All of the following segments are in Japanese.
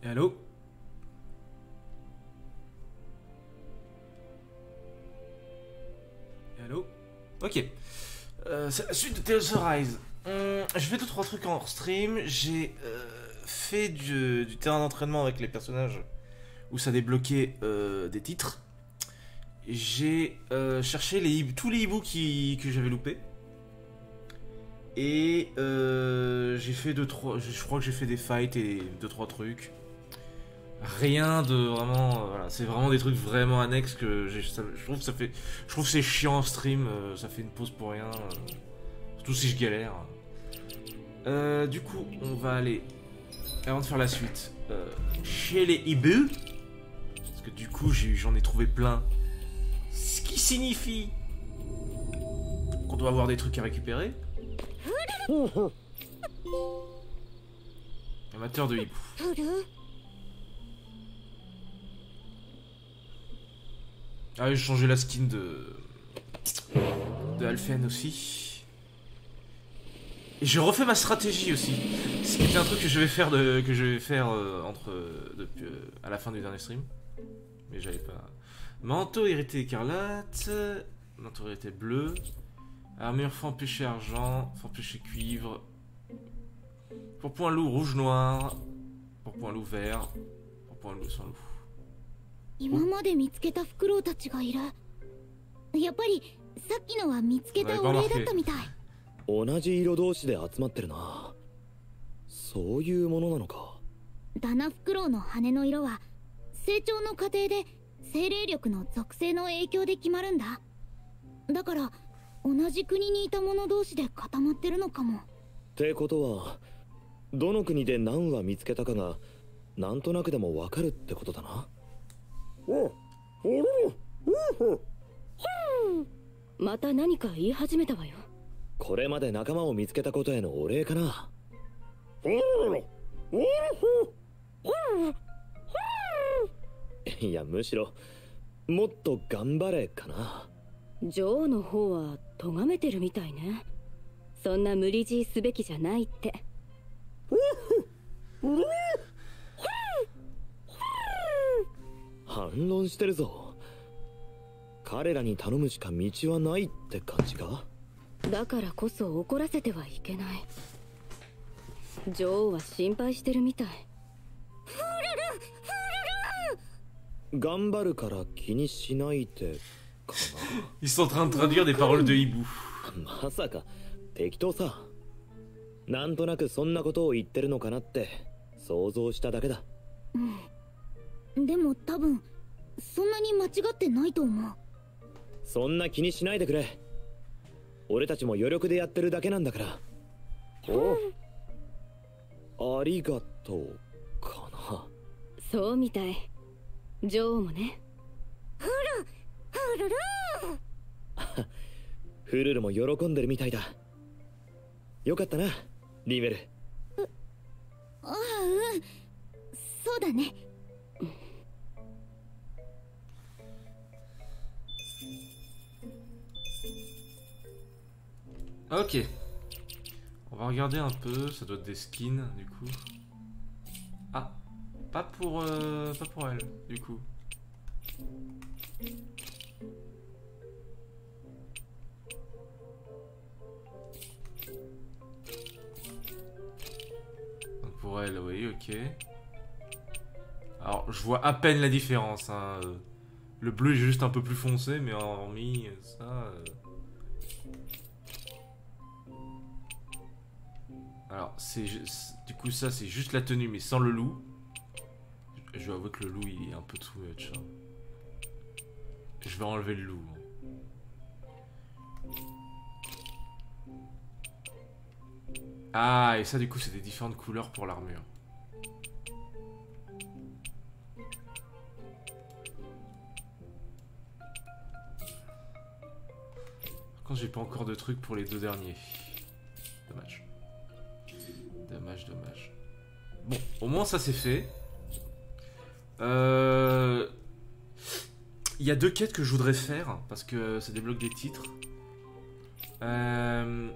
Allô? Allô? Ok. C'est la suite de Tales of Arise. Je fais 2-3 trucs en stream. J'ai fait du terrain d'entraînement avec les personnages où ça débloquait des titres. J'ai cherché tous les hiboux que j'avais loupés. Et j'ai fait 2-3. Je crois que j'ai fait des fights et 2-3 trucs. Rien de vraiment. Voilà, c'est vraiment des trucs vraiment annexes que je trouve que ça fait. Je trouve que c'est chiant en stream, ça fait une pause pour rien. Surtout si je galère. Du coup, on va aller. Avant de faire la suite, chez les hiboux. Parce que du coup, j'en ai trouvé plein. Ce qui signifie qu'on doit avoir des trucs à récupérer. Amateur de hibou. Ah oui, j'ai changé la skin de Alphen aussi. Et je refais ma stratégie aussi. Ce qui était un truc que je vais faire à la fin du dernier stream. Mais j'avais pas. Manteau hérité écarlate. Manteau hérité bleu. Armure fanpêché argent. Fanpêché cuivre. Pourpoint loup rouge noir. Pourpoint loup vert. Pourpoint loup sans loup. 今まで見つけたフクロウたちがいる。やっぱりさっきのは見つけたお礼だったみたい。 同じ色同士で集まってるな。そういうものなのか。 ダナフクロウの羽の色は成長の過程で精霊力の属性の影響で決まるんだ。だから同じ国にいた者同士で固まってるのかも。 ってことはどの国で何羽見つけたかがなんとなくでもわかるってことだな。 また何か言い始めたわよ。 これまで仲間を見つけたことへのお礼かな。いやむしろもっと頑張れかな。 女王の方は咎めてるみたいね。そんな無理強いすべきじゃないって。 反論してるぞ。彼らに頼むしか道はないって感じか。 だからこそ怒らせてはいけない。女王は心配してるみたい。 頑張るから気にしないでかな。 Ils sont en train de traduire des paroles de hibou. まさか適当さ。なんとなくそんなことを言ってるのかなって想像しただけだ。 でも多分そんなに間違ってないと思う。 そんな気にしないでくれ。俺たちも余力でやってるだけなんだから。ありがとうかな。 そうみたい。女王もね。 フルルフルルも喜んでるみたいだ。よかったなリベル。 ああ、うんそうだね。 Ok. On va regarder un peu, ça doit être des skins du coup. Ah, pas pour elle du coup. Donc pour elle, oui, ok. Alors je vois à peine la différence. Hein. Le bleu est juste un peu plus foncé, mais hormis ça. Alors, du coup, ça, c'est juste la tenue, mais sans le loup. Je dois avouer que le loup, il est un peu too much. Hein. Je vais enlever le loup. Ah, et ça, du coup, c'est des différentes couleurs pour l'armure. Par contre, j'ai pas encore de trucs pour les deux derniers. Dommage. Dommage. Bon, au moins ça c'est fait. Il y a deux quêtes que je voudrais faire parce que ça débloque des titres. En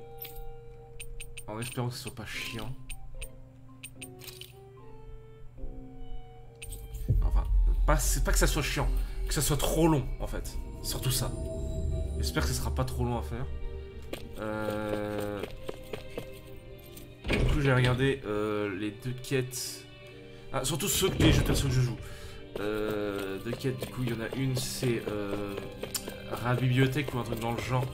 espérant que ce soit pas chiant. c'est pas que ça soit chiant, que ça soit trop long en fait. Surtout ça. J'espère que ce sera pas trop long à faire. Du coup j'ai regardé les 2 quêtes. Ah, surtout ceux des jeux perso que je joue. 2 quêtes, du coup il y en a une, c'est Rat Bibliothèque ou un truc dans le genre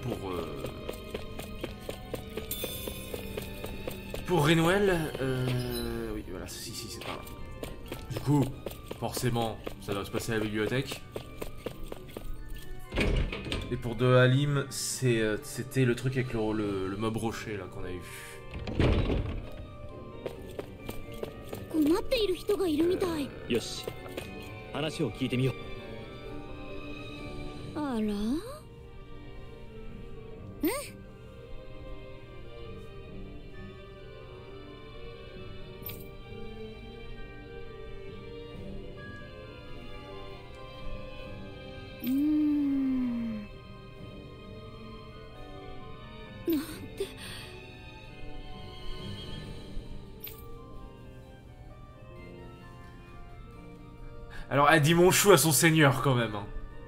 pour Renwell. Oui voilà, si c'est par là. Du coup, forcément, ça doit se passer à la bibliothèque. Et pour De Halim, c'était le truc avec le mob rocher là qu'on a eu. 困っている人がいるみたい。 よし、話を聞いてみよう。 あら？なんて。 Alors elle dit mon chou à son seigneur quand même. Hein.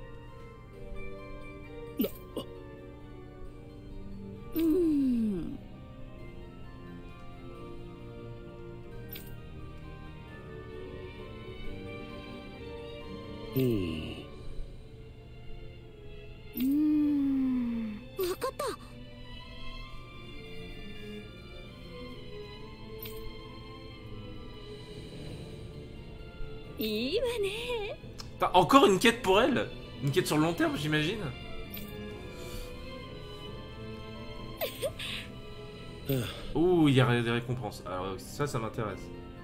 わかった。いいわね。 Encore une quête pour elle? Une quête sur le long terme, j'imagine? Ouh, il y a des récompenses. Alors ça m'intéresse.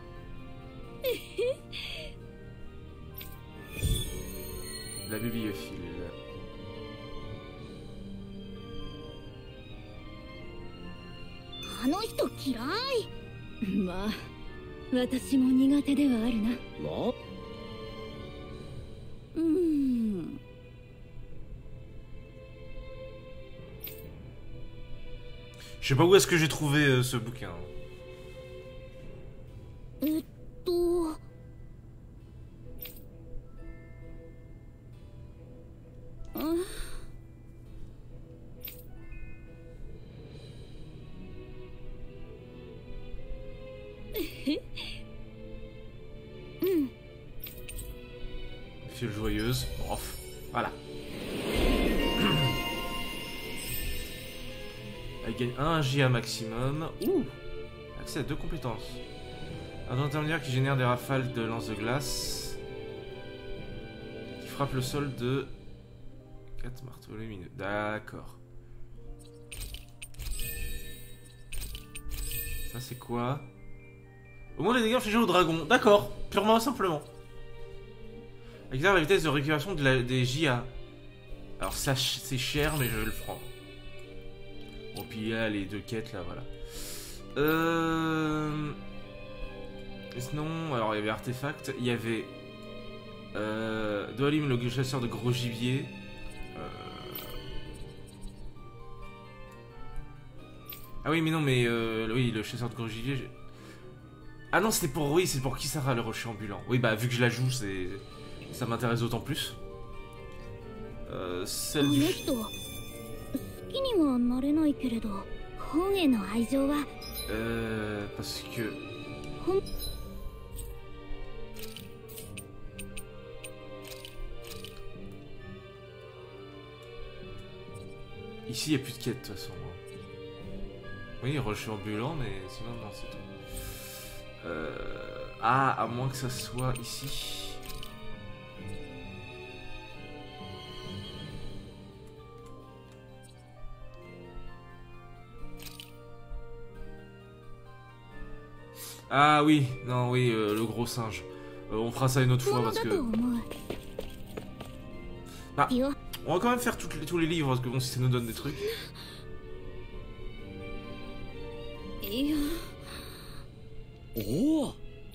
La bibliophile. あの人嫌い。 まあ私も苦手ではあるな。 まあ Je sais pas où est-ce que j'ai trouvé ce bouquin. うん。 Fiole joyeuse. Off. Voilà. Elle gagne 1 GA maximum. Ouh. Accès à 2 compétences. Un intermédiaire qui génère des rafales de lance de glace. Qui frappe le sol de 4 marteaux lumineux. D'accord. Ça c'est quoi? Au moins les dégâts infligés au dragon. D'accord. Purement et simplement. Accélère la vitesse de récupération des JA. Alors ça c'est cher mais je vais le prendre. Bon puis là les 2 quêtes là voilà. Et sinon alors il y avait artefact, il y avait De Halim le chasseur de gros gibier. Ah oui mais non mais oui le chasseur de gros gibier. Ah non c'était pour oui c'est pour Kisara le rocher ambulant. Oui bah vu que je la joue c'est ça m'intéresse d'autant plus. Celle du... parce que... Ici, il n'y a plus de quête, de toute façon. Oui, rocher ambulant, mais sinon, non, c'est tout. Ah, à moins que ça soit ici... Ah oui, non, oui, le gros singe. On fera ça une autre fois parce que... Bah, on va quand même faire tous les livres parce que bon, si ça nous donne des trucs. Oh.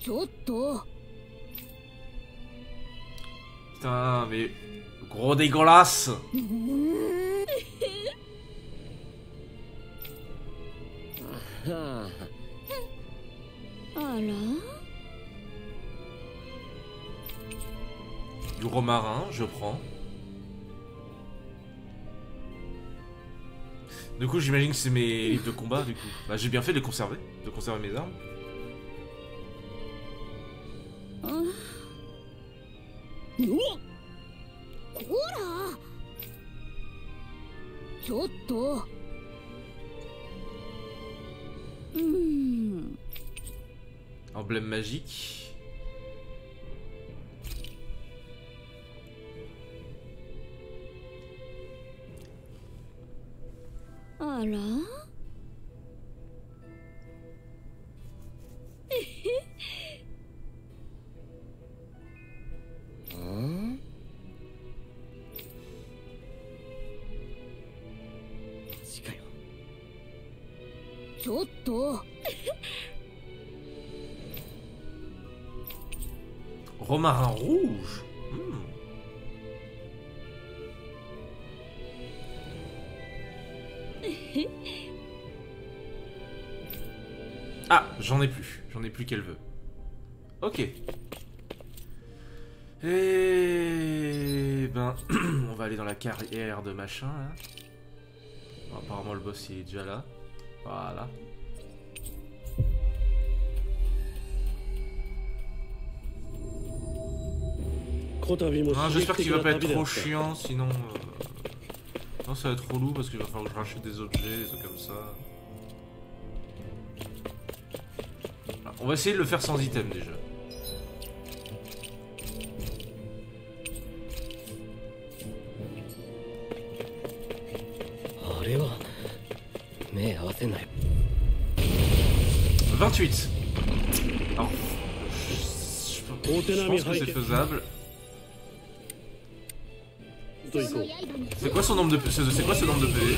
Putain, mais... Gros dégueulasse. romarin, je prends. Du coup, j'imagine que c'est mes livres de combat, du coup. Bah, j'ai bien fait de les conserver, de conserver mes armes. うわこらちょっと Emblème magique. Ah là. Romarin rouge. Ah, j'en ai plus qu'elle veut. Ok. Et ben, on va aller dans la carrière de machin là. Bon, apparemment le boss il est déjà là. Voilà. Ah, j'espère qu'il va pas être trop chiant, sinon... Non, ça va être relou parce qu'il va falloir que je rachète des objets, des trucs comme ça. Alors, on va essayer de le faire sans item déjà. Mais 28. Alors, je pense que c'est faisable. C'est quoi son nombre de c'est quoi ce nombre de PV?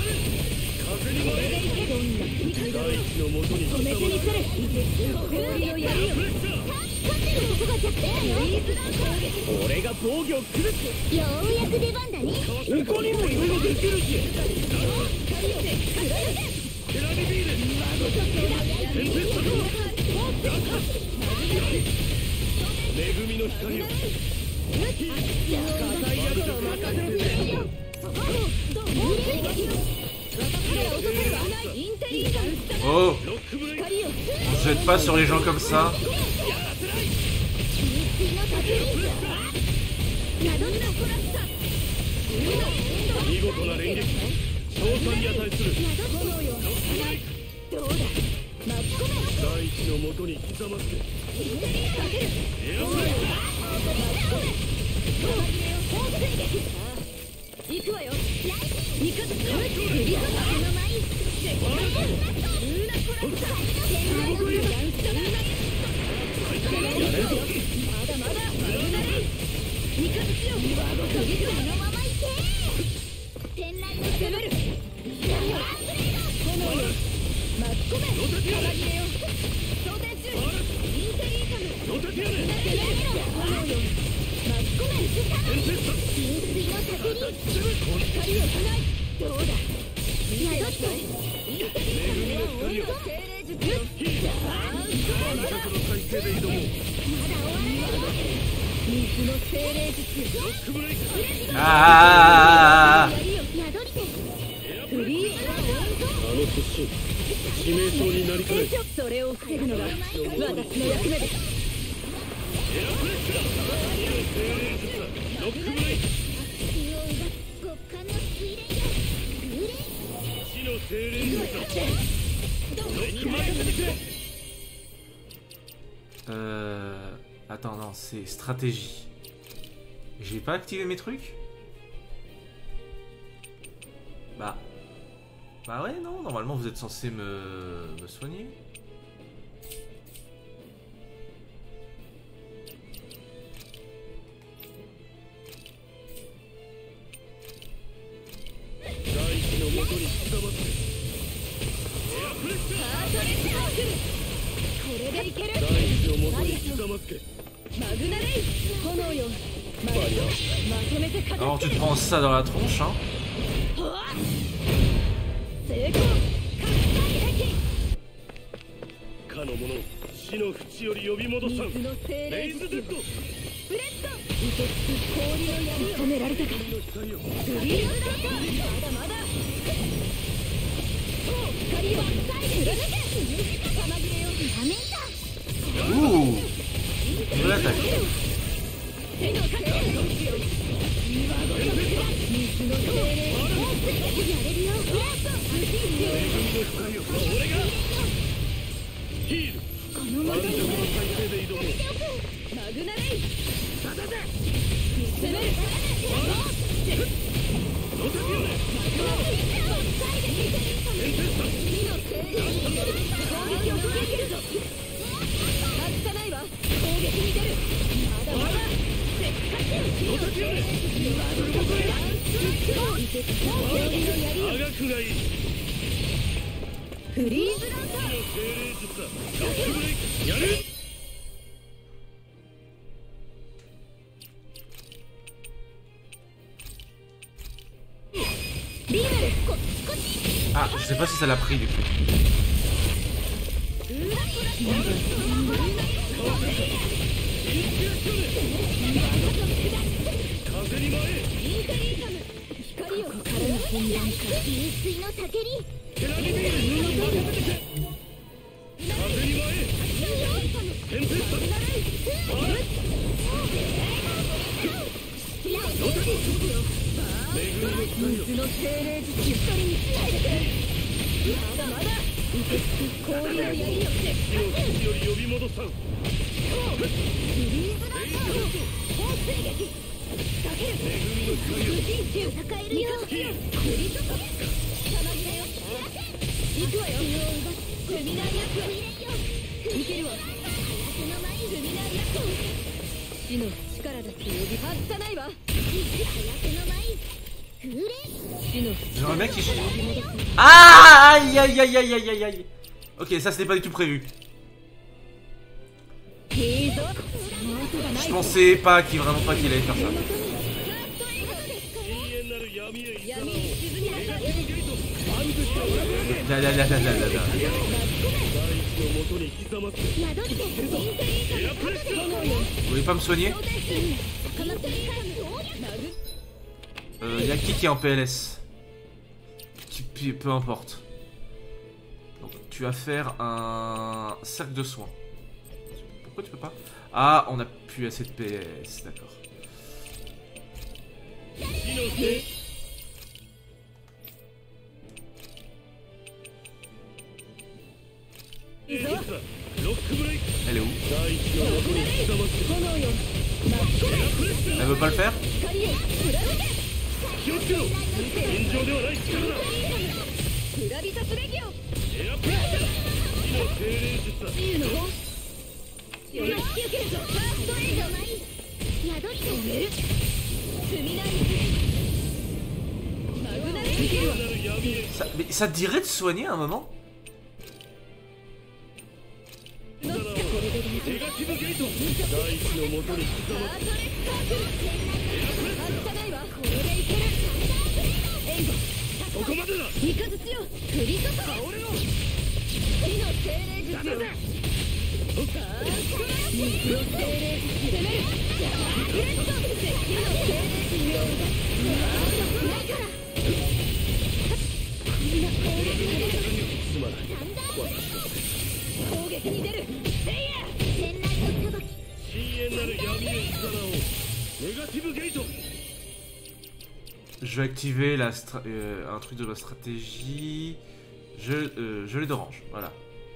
Oh, on se jette pas sur les gens comme ça. Ah! Attends, non, c'est stratégie. J'ai pas activé mes trucs? Bah ouais, non, normalement vous êtes censé me soigner. Alors tu te prends ça dans la tronche, hein. 火の淵より呼び戻さん。 水の精霊レイズデッド。 スプレッド受け継ぐ氷の闇を止められたか。グリーンスラッターまだまだ。光は貫け。玉切れよやめた。 どうやったっけ。 手のかけ今ごと水の精霊やれるよ。 俺がヒール。 このままに再生で挑もう。 マグナレイ攻める。 ロタピオネ。 攻撃を受けるぞ。外さないわ。攻撃に出る。まだまだ。 ロタピオネ。長くがいい。 フリーズラン火の精霊術だ。ロックブレイクやる。 リーメルこっち。 Ah, je sais pas si ça l'a pris du coup. 風に舞え。 インテリータム光をここからの本番か。流水の叫び。 テラビビール。風に舞え。テンペスト。 水の精霊術一人につないでくれ。まだまだ受け継ぐ氷の槍よ。 火の淵より呼び戻さん。 フリーズランター砲水撃かける。無人中戦えるよ。クリトト玉切れよ。行くわよ。ルミナリアクを入れよ。いけるわ。その前ルミナリアクを死の力だって呼び外さないわ。 J'aimerais bien qu'il... Ah, aïe aïe aïe aïe aïe aïe aïe. Ok, ça c'était pas du tout prévu. Je pensais pas qu'il vraiment pas qu'il allait faire ça. Là, là, là, là, là, là, là. Vous voulez pas me soigner? Y'a qui est en PLS? Peu importe. Donc, tu vas faire un cercle de soins. Pourquoi tu peux pas? Ah, on a plus assez de PS, d'accord. Elle est où? Elle veut pas le faire? Mais ça te dirait de soigner à un moment? Je vais activer un truc de la stratégie. Je l'ai d'orange, voilà.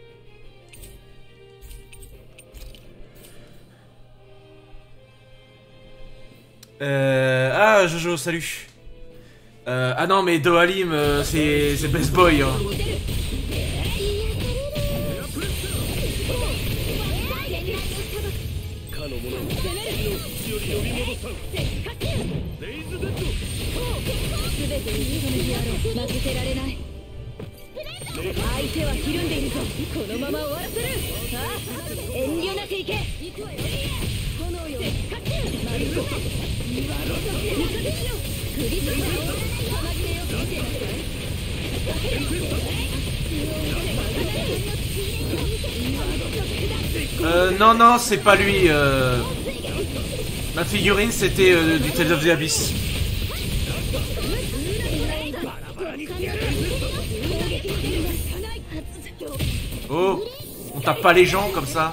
Ah, Jojo, salut. Ah non, mais Dohalim, c'est Best Boy. Hein. Non, non, c'est pas lui. Ma figurine, c'était du Tales of the Abyss. Oh, on tape pas les gens comme ça.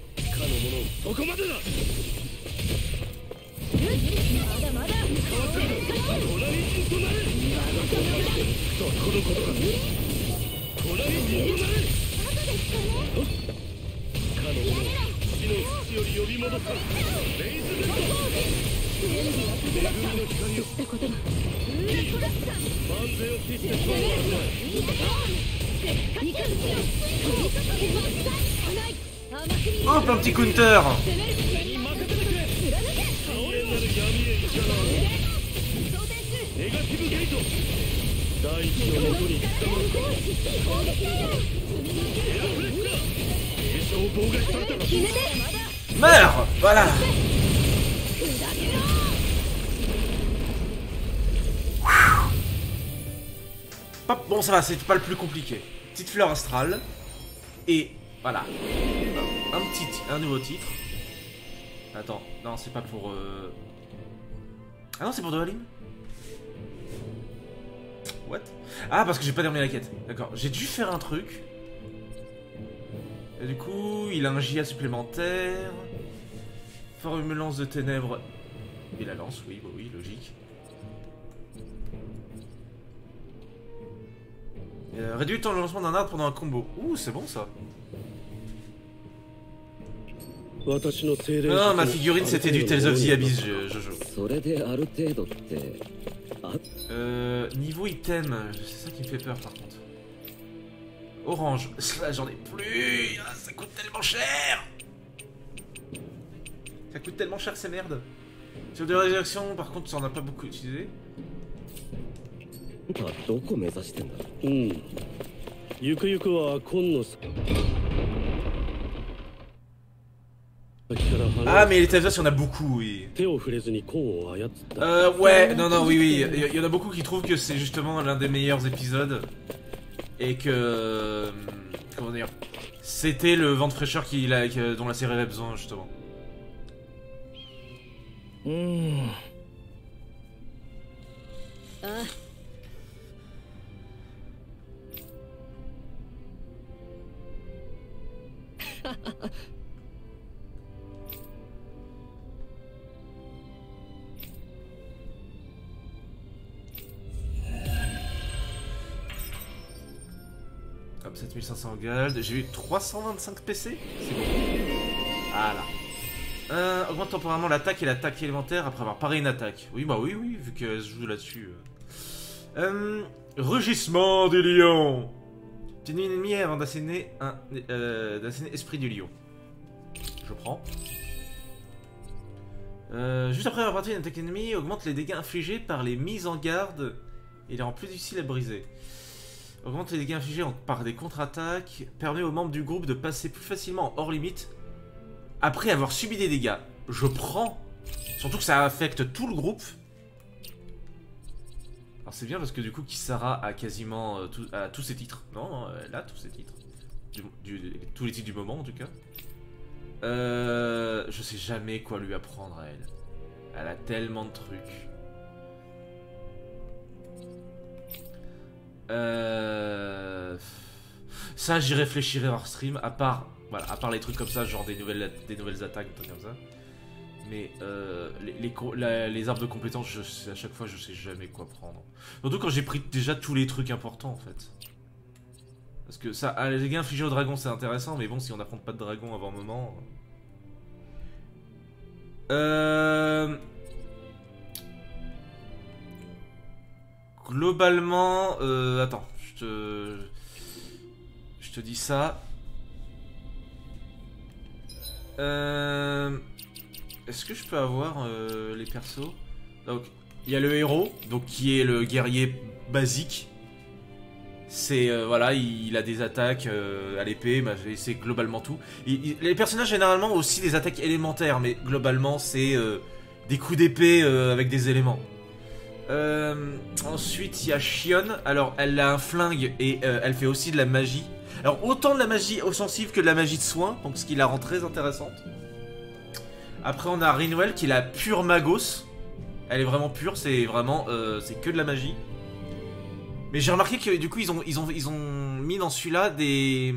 Hop, un petit counter. Meurs. Voilà. Bon, ça va, c'est pas le plus compliqué. Petite fleur astrale. Et voilà. Un nouveau titre. Attends, non, c'est pas pour... Ah non, c'est pour Dohalim. What? Ah, parce que j'ai pas terminé la quête. D'accord, j'ai dû faire un truc. Et du coup, il a un JA supplémentaire. Forme lance de ténèbres. Et la lance, oui, bah oui, logique. Réduit le temps de lancement d'un arbre pendant un combo. Ouh, c'est bon ça. Non, ma figurine c'était du Tales of the Abyss, Jojo. Niveau item, c'est ça qui me fait peur par contre. Orange, j'en ai plus. Ah, ça coûte tellement cher. Ça coûte tellement cher ces merdes. Sur de résurrection, par contre, ça en a pas beaucoup utilisé. Ah, mais les Tales, il y en a beaucoup, oui. Ouais, non, oui. Il y en a beaucoup qui trouvent que c'est justement l'un des meilleurs épisodes. Et que... comment dire, c'était le vent de fraîcheur dont la série avait besoin, justement. Hop, 7500 gold. J'ai eu 325 PC. C'est bon. Voilà. Augmente temporairement l'attaque et l'attaque élémentaire après avoir paré une attaque. Oui, bah oui, vu qu'elle se joue là-dessus. Rugissement du lion. Obtenez une ennemie avant d'asséner esprit du lion. Je prends. Juste après avoir parti une attaque ennemie, augmente les dégâts infligés par les mises en garde et les rend plus difficiles à briser. Augmente les dégâts infligés par des contre-attaques, permet aux membres du groupe de passer plus facilement en hors limite après avoir subi des dégâts. Je prends. Surtout que ça affecte tout le groupe. Alors c'est bien parce que du coup Kisara a quasiment tous ses titres. Non, elle a tous ses titres. Tous les titres du moment en tout cas. Je sais jamais quoi lui apprendre à elle. Elle a tellement de trucs. Ça j'y réfléchirai hors stream, à part les trucs comme ça, genre des nouvelles attaques, des trucs comme ça. Mais les arbres de compétences, à chaque fois je sais jamais quoi prendre. Surtout quand j'ai pris déjà tous les trucs importants en fait. Parce que ça, les dégâts infligés au dragon c'est intéressant, mais bon si on n'affronte pas de dragon avant un moment... Globalement, attends, je te dis ça. Est-ce que je peux avoir les persos? Donc, il y a le héros, donc qui est le guerrier basique. C'est voilà, il a des attaques à l'épée, c'est globalement tout. Les personnages généralement ont aussi des attaques élémentaires, mais globalement c'est des coups d'épée avec des éléments. Ensuite il y a Shion, alors elle a un flingue et elle fait aussi de la magie. Alors autant de la magie offensive que de la magie de soin, donc ce qui la rend très intéressante. Après on a Rinwell qui est la pure Magos. Elle est vraiment pure, c'est vraiment c'est que de la magie. Mais j'ai remarqué que du coup ils ont mis dans celui-là des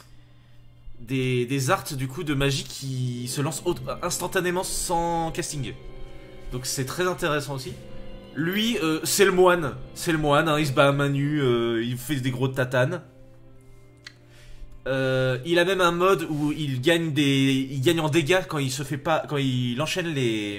arts du coup de magie qui se lancent instantanément sans casting. Donc c'est très intéressant aussi. Lui c'est le moine, hein, il se bat à main nue, il fait des gros tatanes. Il a même un mode où il gagne en dégâts quand il se fait pas, quand il enchaîne les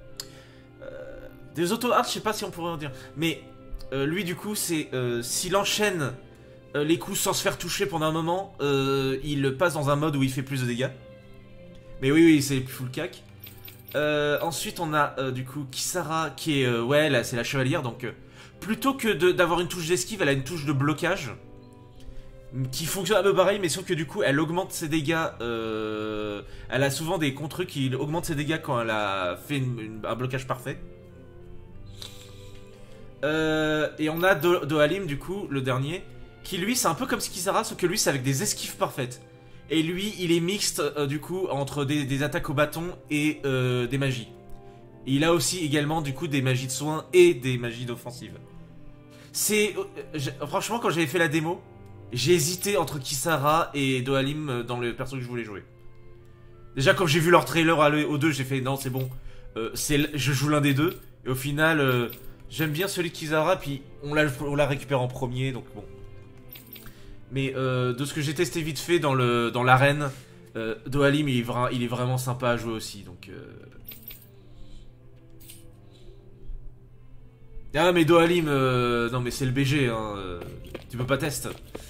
des auto-arts, je sais pas si on pourrait en dire, mais lui du coup c'est s'il enchaîne les coups sans se faire toucher pendant un moment, il passe dans un mode où il fait plus de dégâts. Mais oui c'est full cac. Ensuite on a du coup Kisara qui est ouais là c'est la chevalière, donc plutôt que d'avoir une touche d'esquive, elle a une touche de blocage qui fonctionne un peu pareil, mais sauf que du coup elle augmente ses dégâts. Elle a souvent des contre qui augmentent ses dégâts quand elle a fait un blocage parfait. Et on a Dohalim du coup, le dernier, qui lui c'est un peu comme Kisara, sauf que lui c'est avec des esquives parfaites. Et lui il est mixte du coup entre des attaques au bâton et des magies. Et il a aussi également du coup des magies de soin et des magies d'offensive. C'est franchement quand j'avais fait la démo, j'ai hésité entre Kisara et Dohalim dans le perso que je voulais jouer. Déjà quand j'ai vu leur trailer aux deux, j'ai fait non c'est bon, je joue l'un des deux. Et au final j'aime bien celui de Kisara, puis on l'a récupéré en premier, donc bon. Mais de ce que j'ai testé vite fait dans l'arène, Dohalim il est vraiment sympa à jouer aussi, donc ah mais Dohalim, non mais c'est le BG, hein, tu peux pas tester.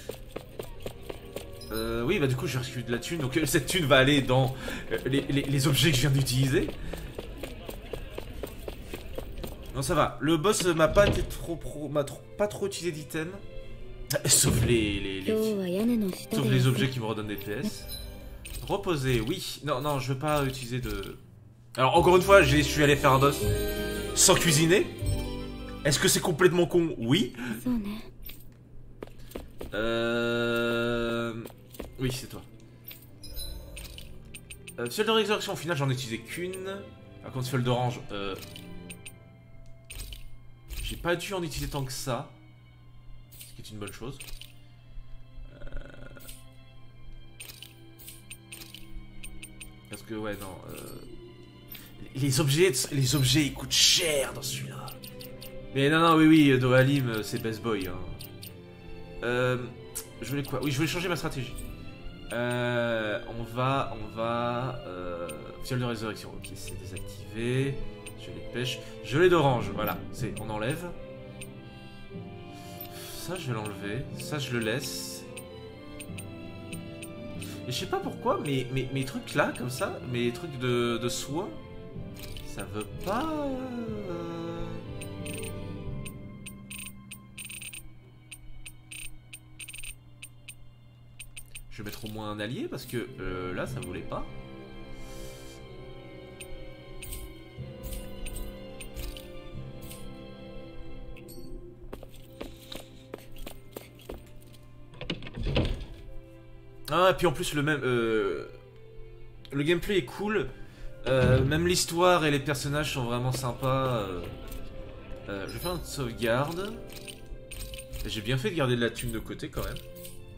Oui bah du coup j'ai reçu de la thune, donc cette thune va aller dans les objets que je viens d'utiliser. Non ça va, le boss m'a pas été pas trop utilisé d'items. Sauf les objets qui me redonnent des PS. Reposer, oui. Non, je veux pas utiliser de... Alors encore une fois, je suis allé faire un boss sans cuisiner. Est-ce que c'est complètement con? Oui. Oui, c'est toi. Fiole de résurrection, au final, j'en ai utilisé qu'une. Par contre, fiole d'orange, j'ai pas dû en utiliser tant que ça. Ce qui est une bonne chose. Parce que, ouais, non. Les objets, ils coûtent cher dans celui-là. Mais non, oui, Dohalim, c'est best boy. Hein. Je voulais quoi? Oui, je voulais changer ma stratégie. On va... Fiole de résurrection. Ok, c'est désactivé. Je les pêche. Gelée d'orange, voilà. On enlève. Ça, je vais l'enlever. Ça, je le laisse. Et je sais pas pourquoi, mais mes trucs là, comme ça, mes trucs de soin, ça veut pas... Je vais mettre au moins un allié, parce que là, ça voulait pas. Ah, et puis en plus, le gameplay est cool. Même l'histoire et les personnages sont vraiment sympas. Je vais faire une sauvegarde. J'ai bien fait de garder de la thune de côté quand même.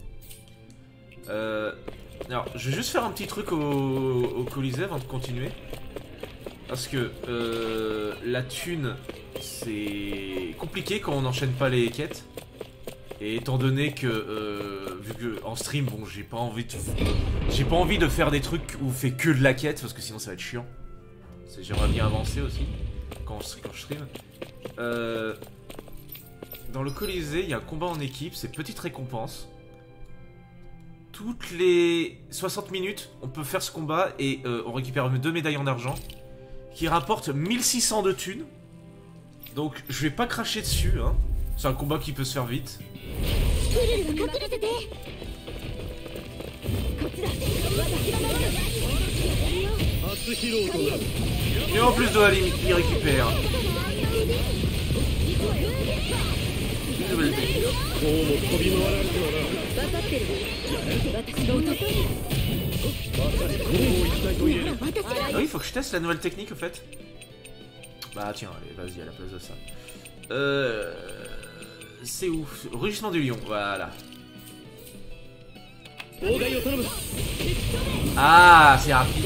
Alors, je vais juste faire un petit truc au Colisée avant de continuer. Parce que la thune, c'est compliqué quand on n'enchaîne pas les quêtes. Et étant donné que, vu que en stream, bon, j'ai pas envie de faire des trucs où on fait que de la quête, parce que sinon ça va être chiant. J'aimerais bien avancer aussi, quand je stream. Dans le Colisée, il y a un combat en équipe, c'est petite récompense. Toutes les 60 minutes, on peut faire ce combat et on récupère 2 médailles en argent, qui rapportent 1600 de thunes. Donc je vais pas cracher dessus, hein. C'est un combat qui peut se faire vite. Et en plus Dohalim, il récupère. Une nouvelle 分かってるわ私が落とす Ah oui, faut que je teste la nouvelle technique, au fait. Bah tiens, allez, vas-y, à la place de ça. C'est où? Rugissement du lion, voilà. Ah, c'est rapide.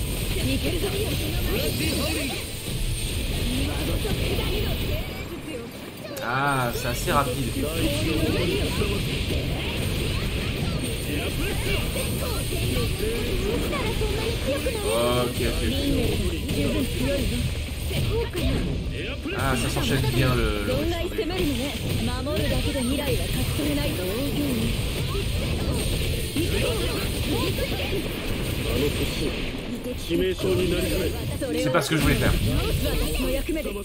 Ah, c'est assez rapide. Ok, ok, ok. Ah, ça s'enchaîne bien le rugissement du lion. 守るだけで未来は勝ち取れない道具 C'est pas ce que je voulais faire. 私の役目です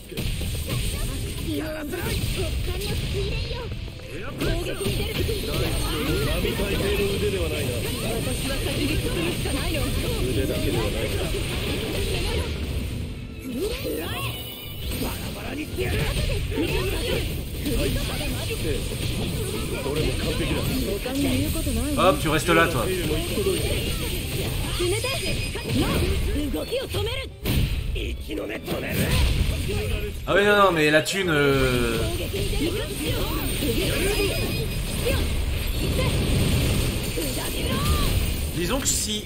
攻撃に出る並大抵の腕ではないな私は先に進むしかないの腕だけではないバラバラにしてやるどれも完璧だ他に言うことない Hop, tu restes là, toi. 動きを止める Ah oui, non, non, mais la thune... Disons que si...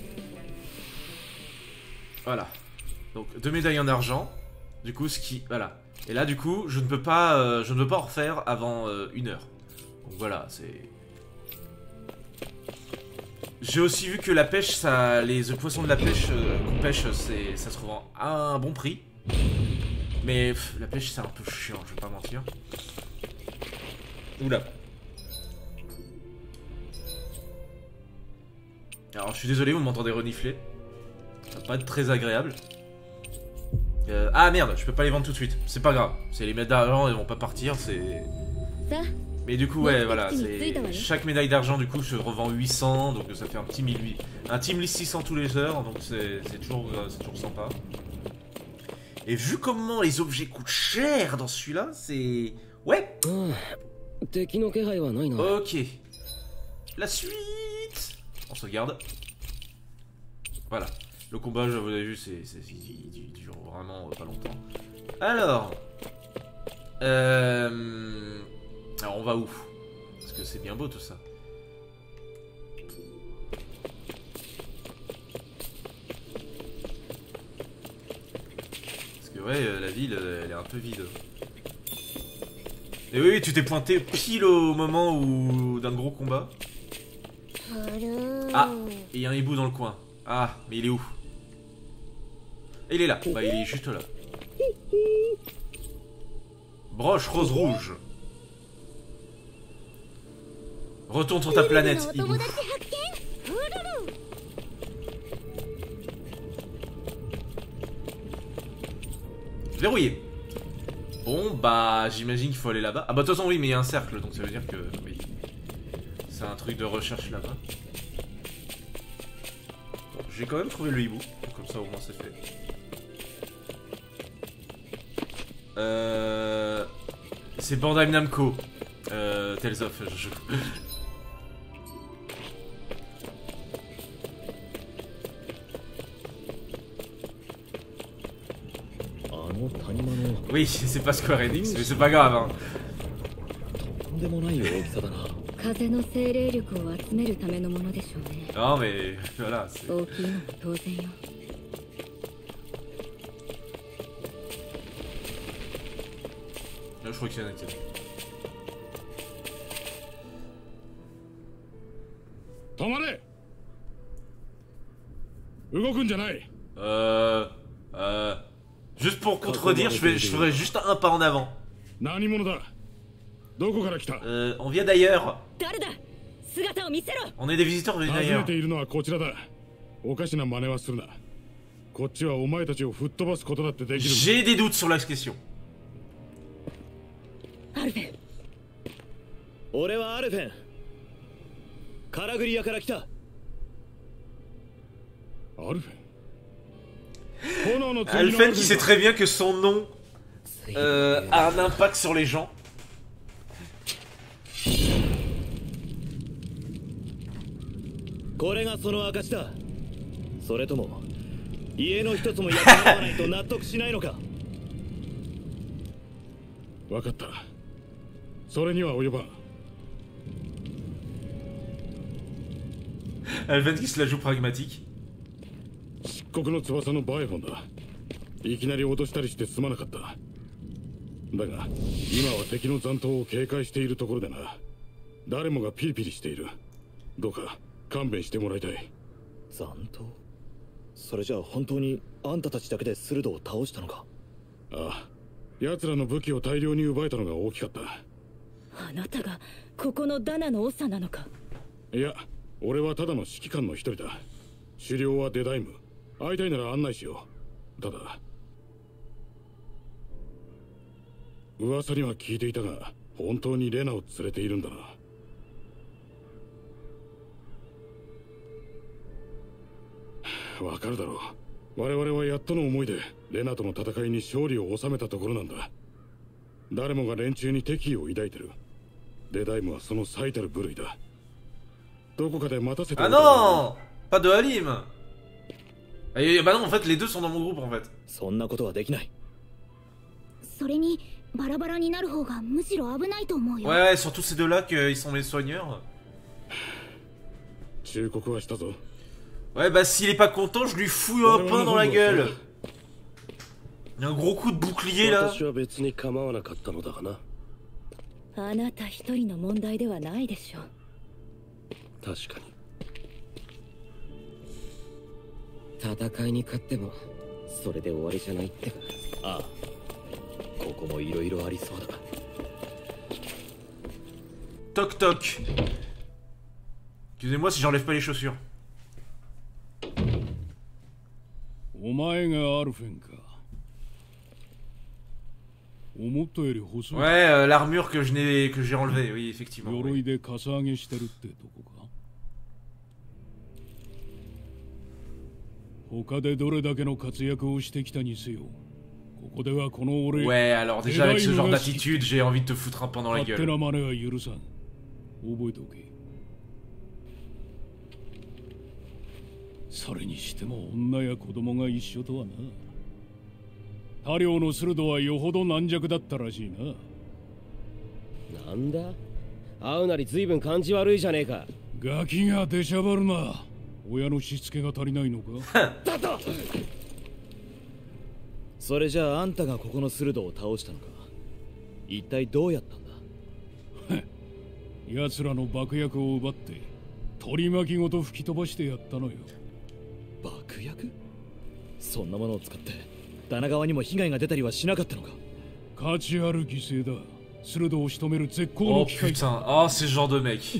Voilà. Donc, 2 médailles en argent. Du coup, ce qui... Voilà. Et là, du coup, je ne peux pas en refaire avant 1 heure. Donc voilà, c'est... J'ai aussi vu que la pêche, ça, les poissons de la pêche qu'on pêche, ça se revend à un bon prix. Mais la pêche, c'est un peu chiant, je vais pas mentir. Oula. Alors, je suis désolé, vous m'entendez renifler. Ça va pas être très agréable. Ah merde, je peux pas les vendre tout de suite. C'est pas grave. C'est les médailles d'argent, elles vont pas partir, c'est... Mais du coup, ouais, voilà, chaque médaille d'argent, du coup, se revend 800, donc ça fait un petit 1800, un petit 1600 tous les heures, donc c'est toujours sympa. Et vu comment les objets coûtent cher dans celui-là, c'est... Ouais. Ok. La suite. On sauvegarde. Voilà. Le combat, vous avez vu, il dure vraiment pas longtemps. Alors... Alors on va où? Parce que c'est bien beau tout ça. Parce que ouais, la ville, elle est un peu vide. Et oui, tu t'es pointé pile au moment où d'un gros combat. Ah, il y a un hibou dans le coin. Ah, mais il est où? Il est là. Bah il est juste là. Broche rose rouge. Retourne sur ta planète, hibou. Verrouillé. Bon, bah, j'imagine qu'il faut aller là-bas. Ah bah, de toute façon, oui, mais il y a un cercle, donc ça veut dire que... Oui. C'est un truc de recherche là-bas. Bon, j'ai quand même trouvé le hibou. Comme ça, au moins, c'est fait. C'est Bandai Namco. Tales of, je joue. Oui, c'est pas Square Enix, mais c'est pas grave, hein. Non, mais voilà, c'est... Là, je crois qu'il y en a qui... Juste pour contredire, je ferai juste un pas en avant. On vient d'ailleurs. On est des visiteurs venus d'ailleurs. J'ai des doutes sur la question. Alphen qui sait très bien que son nom a un impact sur les gens. これがその証だ。それとも家の一つも焼き払わないと納得しないのか。 分かった。それには及ばん。 Elven qui se la joue pragmatique. 漆黒の翼のバイフォンだ。いきなり脅したりしてすまなかった。だが今は敵の残党を警戒しているところでな。誰もがピリピリしている。どうか勘弁してもらいたい。 残党？それじゃあ本当にあんたたちだけでスルドを倒したのか。 ああ、奴らの武器を大量に奪えたのが大きかった。 あなたがここのダナの長なのか。 いや、俺はただの指揮官の一人だ。狩猟はデダイム。会いたいなら案内しよう。ただ噂には聞いていたが、本当にレナを連れているんだな。わかるだろう。我々はやっとの思いでレナとの戦いに勝利を収めたところなんだ。誰もが連中に敵意を抱いてる。デダイムはその最たる部類だ。どこかで待たせて。 Ah non, pas de Halim. Et bah non, en fait les deux sont dans mon groupe en fait. そんなことはできない。 それにバラバラになる方がむしろ危ないと思うよ。 Ouais, ouais, surtout ces deux-là qu'ils sont mes soigneurs. 忠告はしたぞ。 Ouais, bah s'il est pas content, je lui fous un pain dans la gueule. Il y a un gros coup de bouclier là. 私は別に構わなかったのだがな。 あなた一人の問題ではないでしょう。 確かに。 戦いに勝ってもそれで終わりじゃないってか。 ああ、ここもいろいろありそうだ。 Toc toc. Excusez-moi si j'enlève pas les chaussures. お前がアルフェンか。思ったより細い。 Ouais, l'armure que j'ai enlevée, oui effectivement. 鎧でかさ上げしてるってとこか。他でどれだけの活躍をしてきたにせよ、ここではこの俺。 Ouais, alors déjà avec ce genre d'attitude, j'ai envie de te foutre un pain dans la 勝手な gueule. 真似は許さん。覚えておけ。それにしても女や子供が一緒とはな。他領のスルドはよほど軟弱だったらしいな。 なんだ、会うなり随分感じ悪いじゃねえか。 ガキが出しゃばるな。親のしつけが足りないのか。 それじゃああんたがここのスルドを倒したのか。一体どうやったんだ。 奴らの爆薬を奪って取り巻きごと吹き飛ばしてやったのよ。 爆薬？そんなものを使ってダナ川にも被害が出たりはしなかったのか。 価値ある犠牲だ。スルドを仕留める絶好 Oh の機会。 putain, oh c'est ce genre de mec.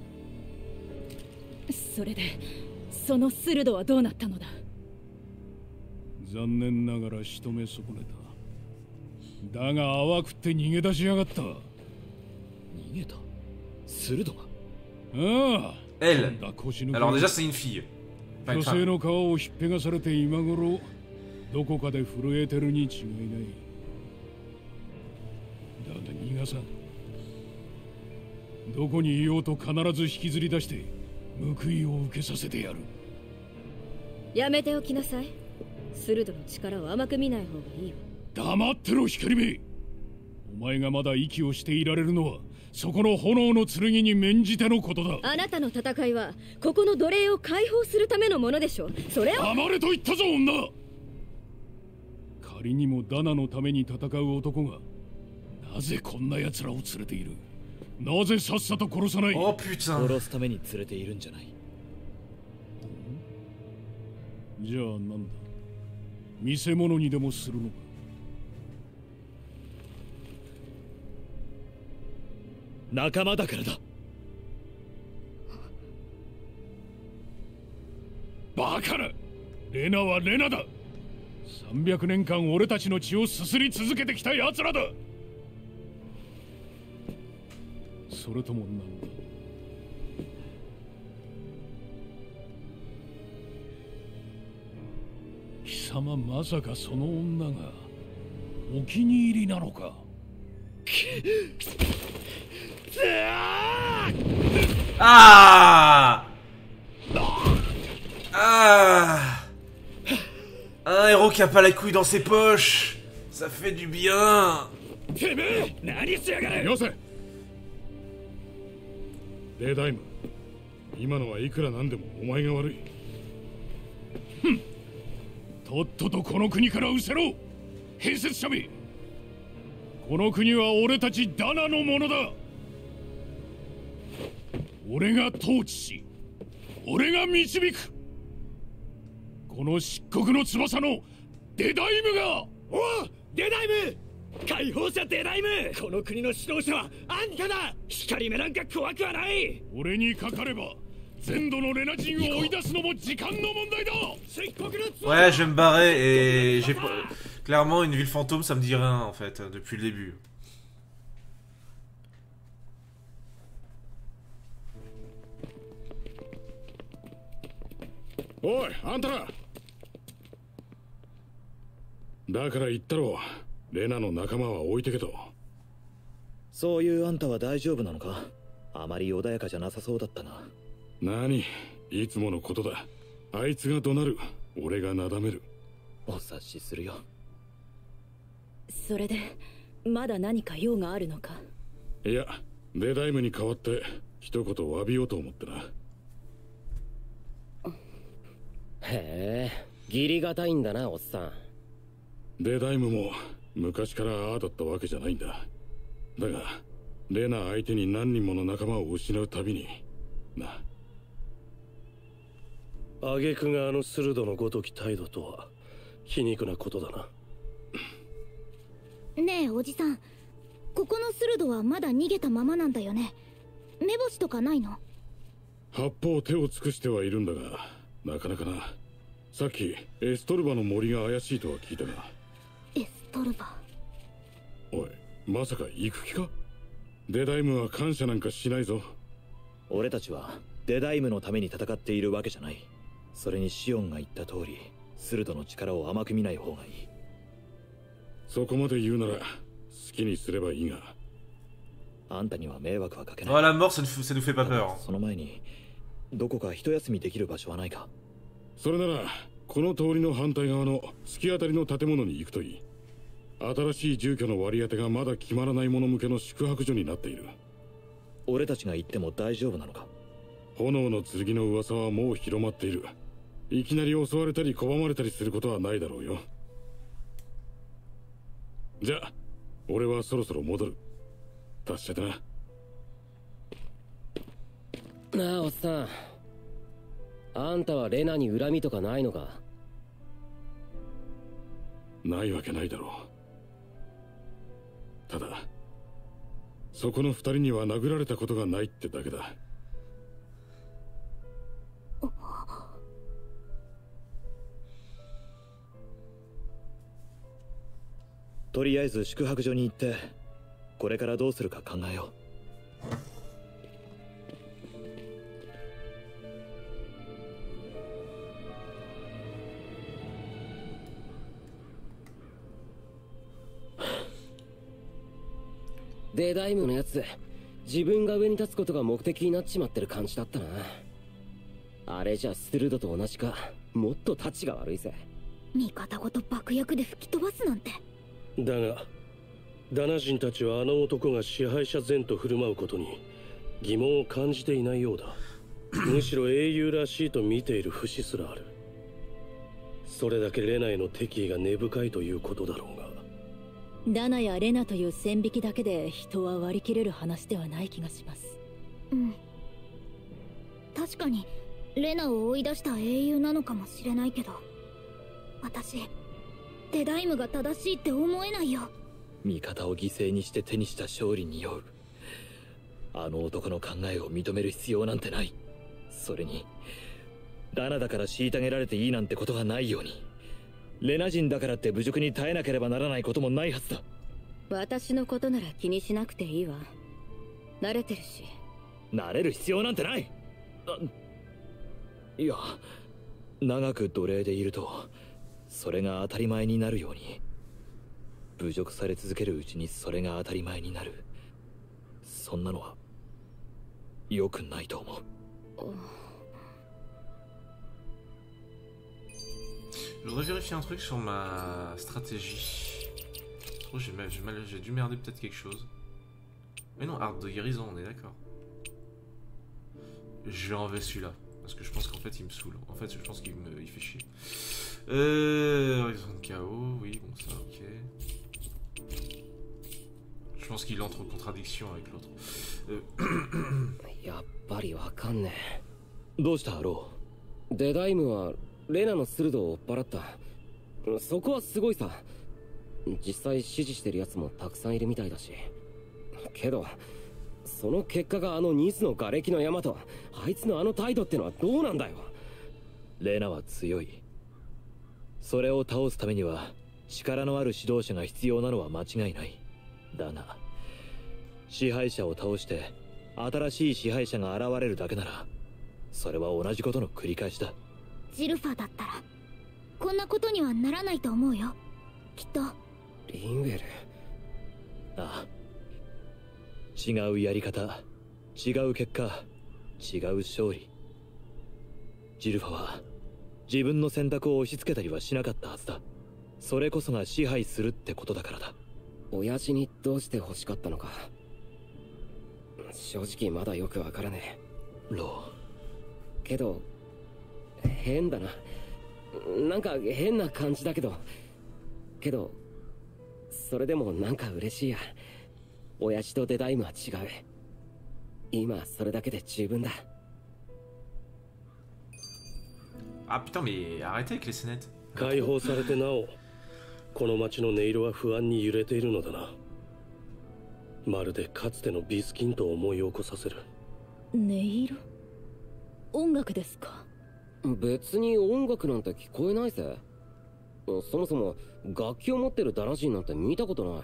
それでそのスルドはどうなったのだ。 残念ながら仕留め損ねた。だが淡くって逃げ出しやがった。 逃げた？スルドが？ ああ。 Elle. なんだ腰抜け。 Alors déjà c'est une fille. Pas une 女性 femme. の皮をひっぺがされて今頃どこかで震えてるに違いない。だが逃がさん。どこにいようと必ず引きずり出して報いを受けさせてやる。 やめておきなさい。スルドの力を甘く見ない方がいいよ。 黙ってろ光目。お前がまだ息をしていられるのはそこの炎の剣に免じてのことだ。 あなたの戦いはここの奴隷を解放するためのものでしょう。それを黙れと言ったぞ女。仮にもダナのために戦う男がなぜこんな奴らを連れている。なぜさっさと殺さない。 Oh putain. 殺すために連れているんじゃない。 じゃあなんだ、見せ物にでもするのか。 仲間だからだ。 バカな。レナはレナだ。300年間俺たちの血をすすり続けてきた奴らだ。それともなんだ。貴様まさかその女がお気に入りなのか。 Ah. qu'il a pas la couille dans ses poches. Ça fait du bien. てめえ何しやがるよせレダイム今のはいくらなんでもお前が悪いとっととこの国から失せろ変節者めこの国は俺たちダナのものだ俺が統治し俺が導くこの漆黒の翼のデダイムがおうデダイム解放者デダイムこの国の指導者はあんただ光目なんか怖くはない俺にかかれば全土のレナ人を追い出すのも時間の問題だ Ouais, je vais me barrer et j'ai clairement une ville fantôme, ça me dit rien en fait depuis le début. おいあんたらだから言ったろレナの仲間は置いてけとそういうあんたは大丈夫なのかあまり穏やかじゃなさそうだったな何いつものことだあいつが怒鳴る俺がなだめるお察しするよそれでまだ何か用があるのかいやデダイムに代わって一言詫びようと思ってなへえ義理がたいんだなおっさんデダイムも昔からああだったわけじゃないんだだがレナ相手に何人もの仲間を失うたびにな挙句があの鋭のごとき態度とは皮肉なことだなねえおじさんここのスルドはまだ逃げたままなんだよね目星とかないの八方手を尽くしてはいるんだがなかなかなさっきエストルバの森が怪しいとは聞いたがエストルバおいまさか行く気かデダイムは感謝なんかしないぞ俺たちはデダイムのために戦っているわけじゃないそれにシオンが言った通りスルドの力を甘く見ない方がいいそこまで言うなら好きにすればいいがあんたには迷惑はかけない Oh, la mort, ça nous fait pas peur. その前にどこか一休みできる場所はないかそれならこの通りの反対側の突き当たりの建物に行くといい新しい住居の割り当てがまだ決まらない者向けの宿泊所になっている俺たちが行っても大丈夫なのか炎の剣の噂はもう広まっているいきなり襲われたり拒まれたりすることはないだろうよじゃあ俺はそろそろ戻る達者だななあおっさんあんたはレナに恨みとかないのかないわけないだろうただそこの二人には殴られたことがないってだけだとりあえず宿泊所に行ってこれからどうするか考えようデダイムのやつ自分が上に立つことが目的になっちまってる感じだったなあれじゃスルドと同じかもっとタチが悪いぜ味方ごと爆薬で吹き飛ばすなんてだがダナ人たちはあの男が支配者前と振る舞うことに疑問を感じていないようだむしろ英雄らしいと見ている節すらあるそれだけレナへの敵意が根深いということだろうがダナやレナという線引きだけで人は割り切れる話ではない気がしますうん確かにレナを追い出した英雄なのかもしれないけど私デダイムが正しいって思えないよ味方を犠牲にして手にした勝利に酔うあの男の考えを認める必要なんてないそれにダナだから虐げられていいなんてことがないようにレナ人だからって侮辱に耐えなければならないこともないはずだ私のことなら気にしなくていいわ慣れてるし慣れる必要なんてないいや長く奴隷でいるとそれが当たり前になるように侮辱され続けるうちにそれが当たり前になるそんなのは良くないと思う Je voudrais vérifier un truc sur ma stratégie. Oh, j'ai dû merder peut-être quelque chose. Mais non, art de guérison, on est d'accord. Je vais enlever celui-là. Parce que je pense qu'en fait il me saoule. En fait je pense qu'il il fait chier. Horizon de chaos, oui, bon ça, ok. Je pense qu'il entre en contradiction avec l'autre. やっぱりわかんねえ。どうしたロー？デダイムはレナの鋭を追っ払った。そこはすごいさ。実際支持してる奴もたくさんいるみたいだし。けどその結果があのニスの瓦礫の山とあいつのあの態度ってのはどうなんだよ。 レナは強い。それを倒すためには力のある指導者が必要なのは間違いない。だが支配者を倒して新しい支配者が現れるだけならそれは同じことの繰り返しだ。 ジルファだったらこんなことにはならないと思うよ、きっと。 リンウェル。 ああ、違うやり方、違う結果、違う勝利。ジルファは自分の選択を押し付けたりはしなかったはずだ。それこそが支配するってことだからだ。 親父にどうして欲しかったのか正直まだよくわからねえ。 ロー。けど変だな。なんか変な感じだけどそれでもなんか嬉しいや。親父とデダイムは違う。今それだけで十分だ。 Ah putain, mais arrêtez avec les scénettes. 解放されてなおこの街の音色は不安に揺れているのだな。まるでかつてのビスキントを思い起こさせる。 音色？音楽ですか？ 別に音楽なんて聞こえないぜ。そもそも楽器を持ってるダナ人なんて見たことない。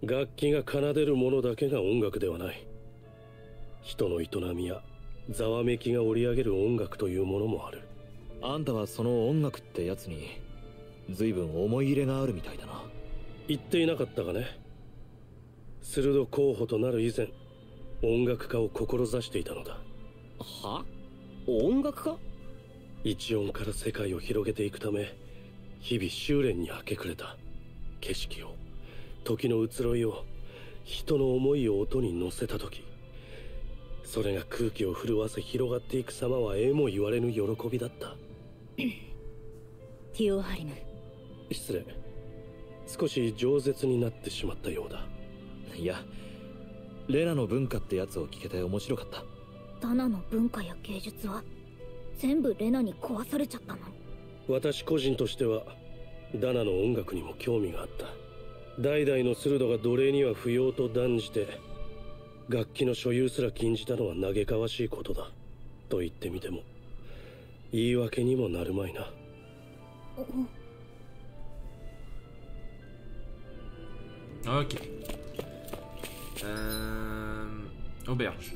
楽器が奏でるものだけが音楽ではない。人の営みやざわめきが織り上げる音楽というものもある。 あんたはその音楽ってやつに随分思い入れがあるみたいだな。 言っていなかったがね。鋭候補となる以前音楽家を志していたのだ。 は？音楽家？ 一音から世界を広げていくため日々修練に明け暮れた。景色を、時の移ろいを、人の思いを音に乗せた時、それが空気を震わせ広がっていく様はえも言われぬ喜びだった。 ティオハリム。 失礼。少し饒舌になってしまったようだ。 いや、レナの文化ってやつを聞けて面白かった。 ダナの文化や芸術は全部レナに壊されちゃったのに。 私個人としてはダナの音楽にも興味があった。代々のスルドが奴隷には不要と断じて楽器の所有すら禁じたのは嘆かわしいことだと言ってみても言い訳にもなるまいな。 Ok. Auberge.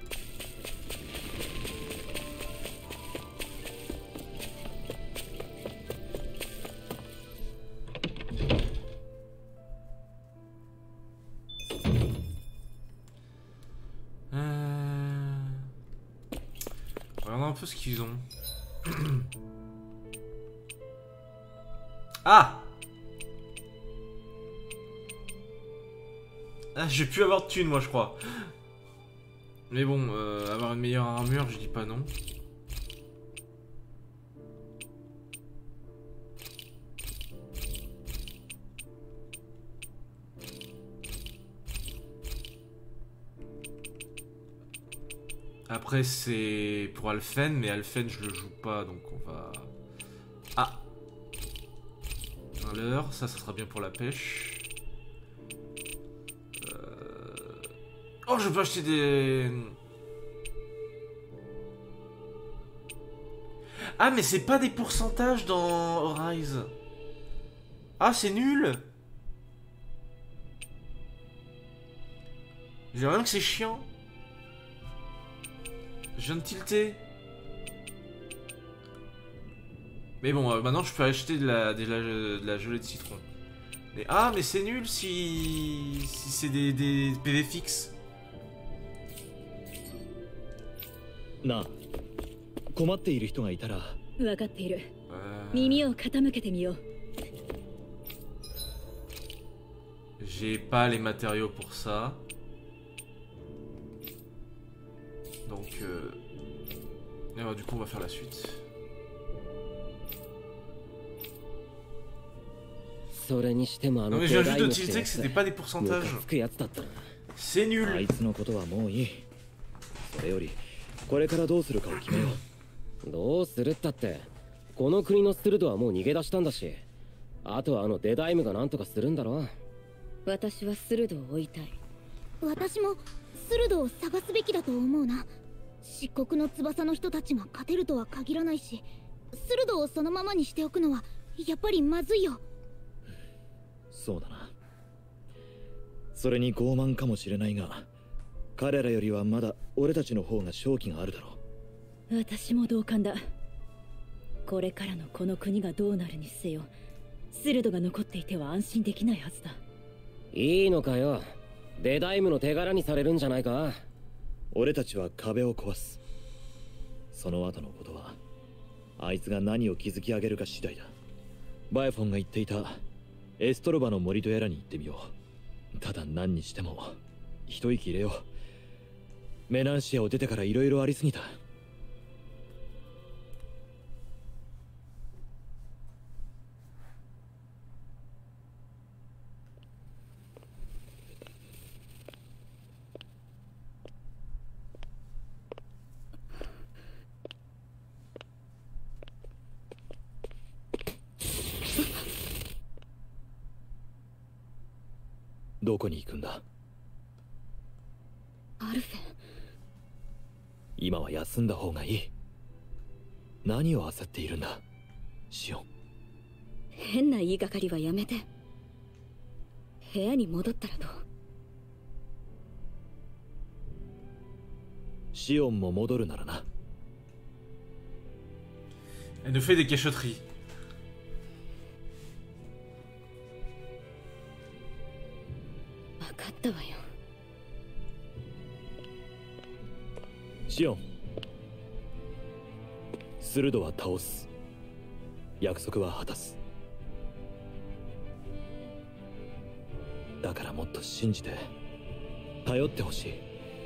Regardons un peu ce qu'ils ont. Ah! Ah, j'ai pu avoir de thunes, moi, je crois. Mais bon, avoir une meilleure armure, je dis pas non. Après, c'est pour Alphen, mais Alphen, je le joue pas, donc on va... Ah! Un leurre, ça sera bien pour la pêche. Oh, je peux acheter des... Ah, mais c'est pas des pourcentages dans Rise. Ah, c'est nul. J'ai rien que c'est chiant. Je viens de tilter. Mais bon, maintenant je peux acheter de la gelée de citron. Mais, ah, mais c'est nul si c'est des PV fixes. なあ、困っている人がいたら。 分かっている。 耳を傾けてみよう。 J'ai pas les matériaux pour ça. Donc, et alors, du coup, on va faire la suite. それにしてもあ Non の mais デ je viens ザ juste イ de ンして tilter que c'était pas des pourcentages. ムカつくやつだったな。 C'est あ nul. いつのことはもういい。それよりこれからどうするかを決めよう。どうするったってこの国のスルドはもう逃げ出したんだし、あとはあのデダイムが何とかするんだろう。 私はスルドを追いたい。 私もスルドを探すべきだと思うな。漆黒の翼の人たちが勝てるとは限らないし、スルドをそのままにしておくのはやっぱりまずいよ。 そうだな。それに傲慢かもしれないが、彼らよりはまだ俺たちの方が勝機があるだろう。私も同感だ。これからのこの国がどうなるにせよ、スルドが残っていては安心できないはずだ。 いいのかよ。デダイムの手柄にされるんじゃないか。 俺たちは壁を壊す。その後のことはあいつが何を築き上げるか次第だ。バイフォンが言っていたエストロバの森とやらに行ってみよう。ただ何にしても一息入れよう。メナンシアを出てから色々ありすぎた。どこに行くんだ？ アルフェン。 今は休んだ方がいい。何を焦っているんだ、シオン。 変な言いがかりはやめて。部屋に戻ったらどう？ シオンも戻るならな。 Elle nous fait des cachotteries. 分かったわよ。 シオン、スルドは倒す。約束は果たす。だからもっと信じて頼ってほしい、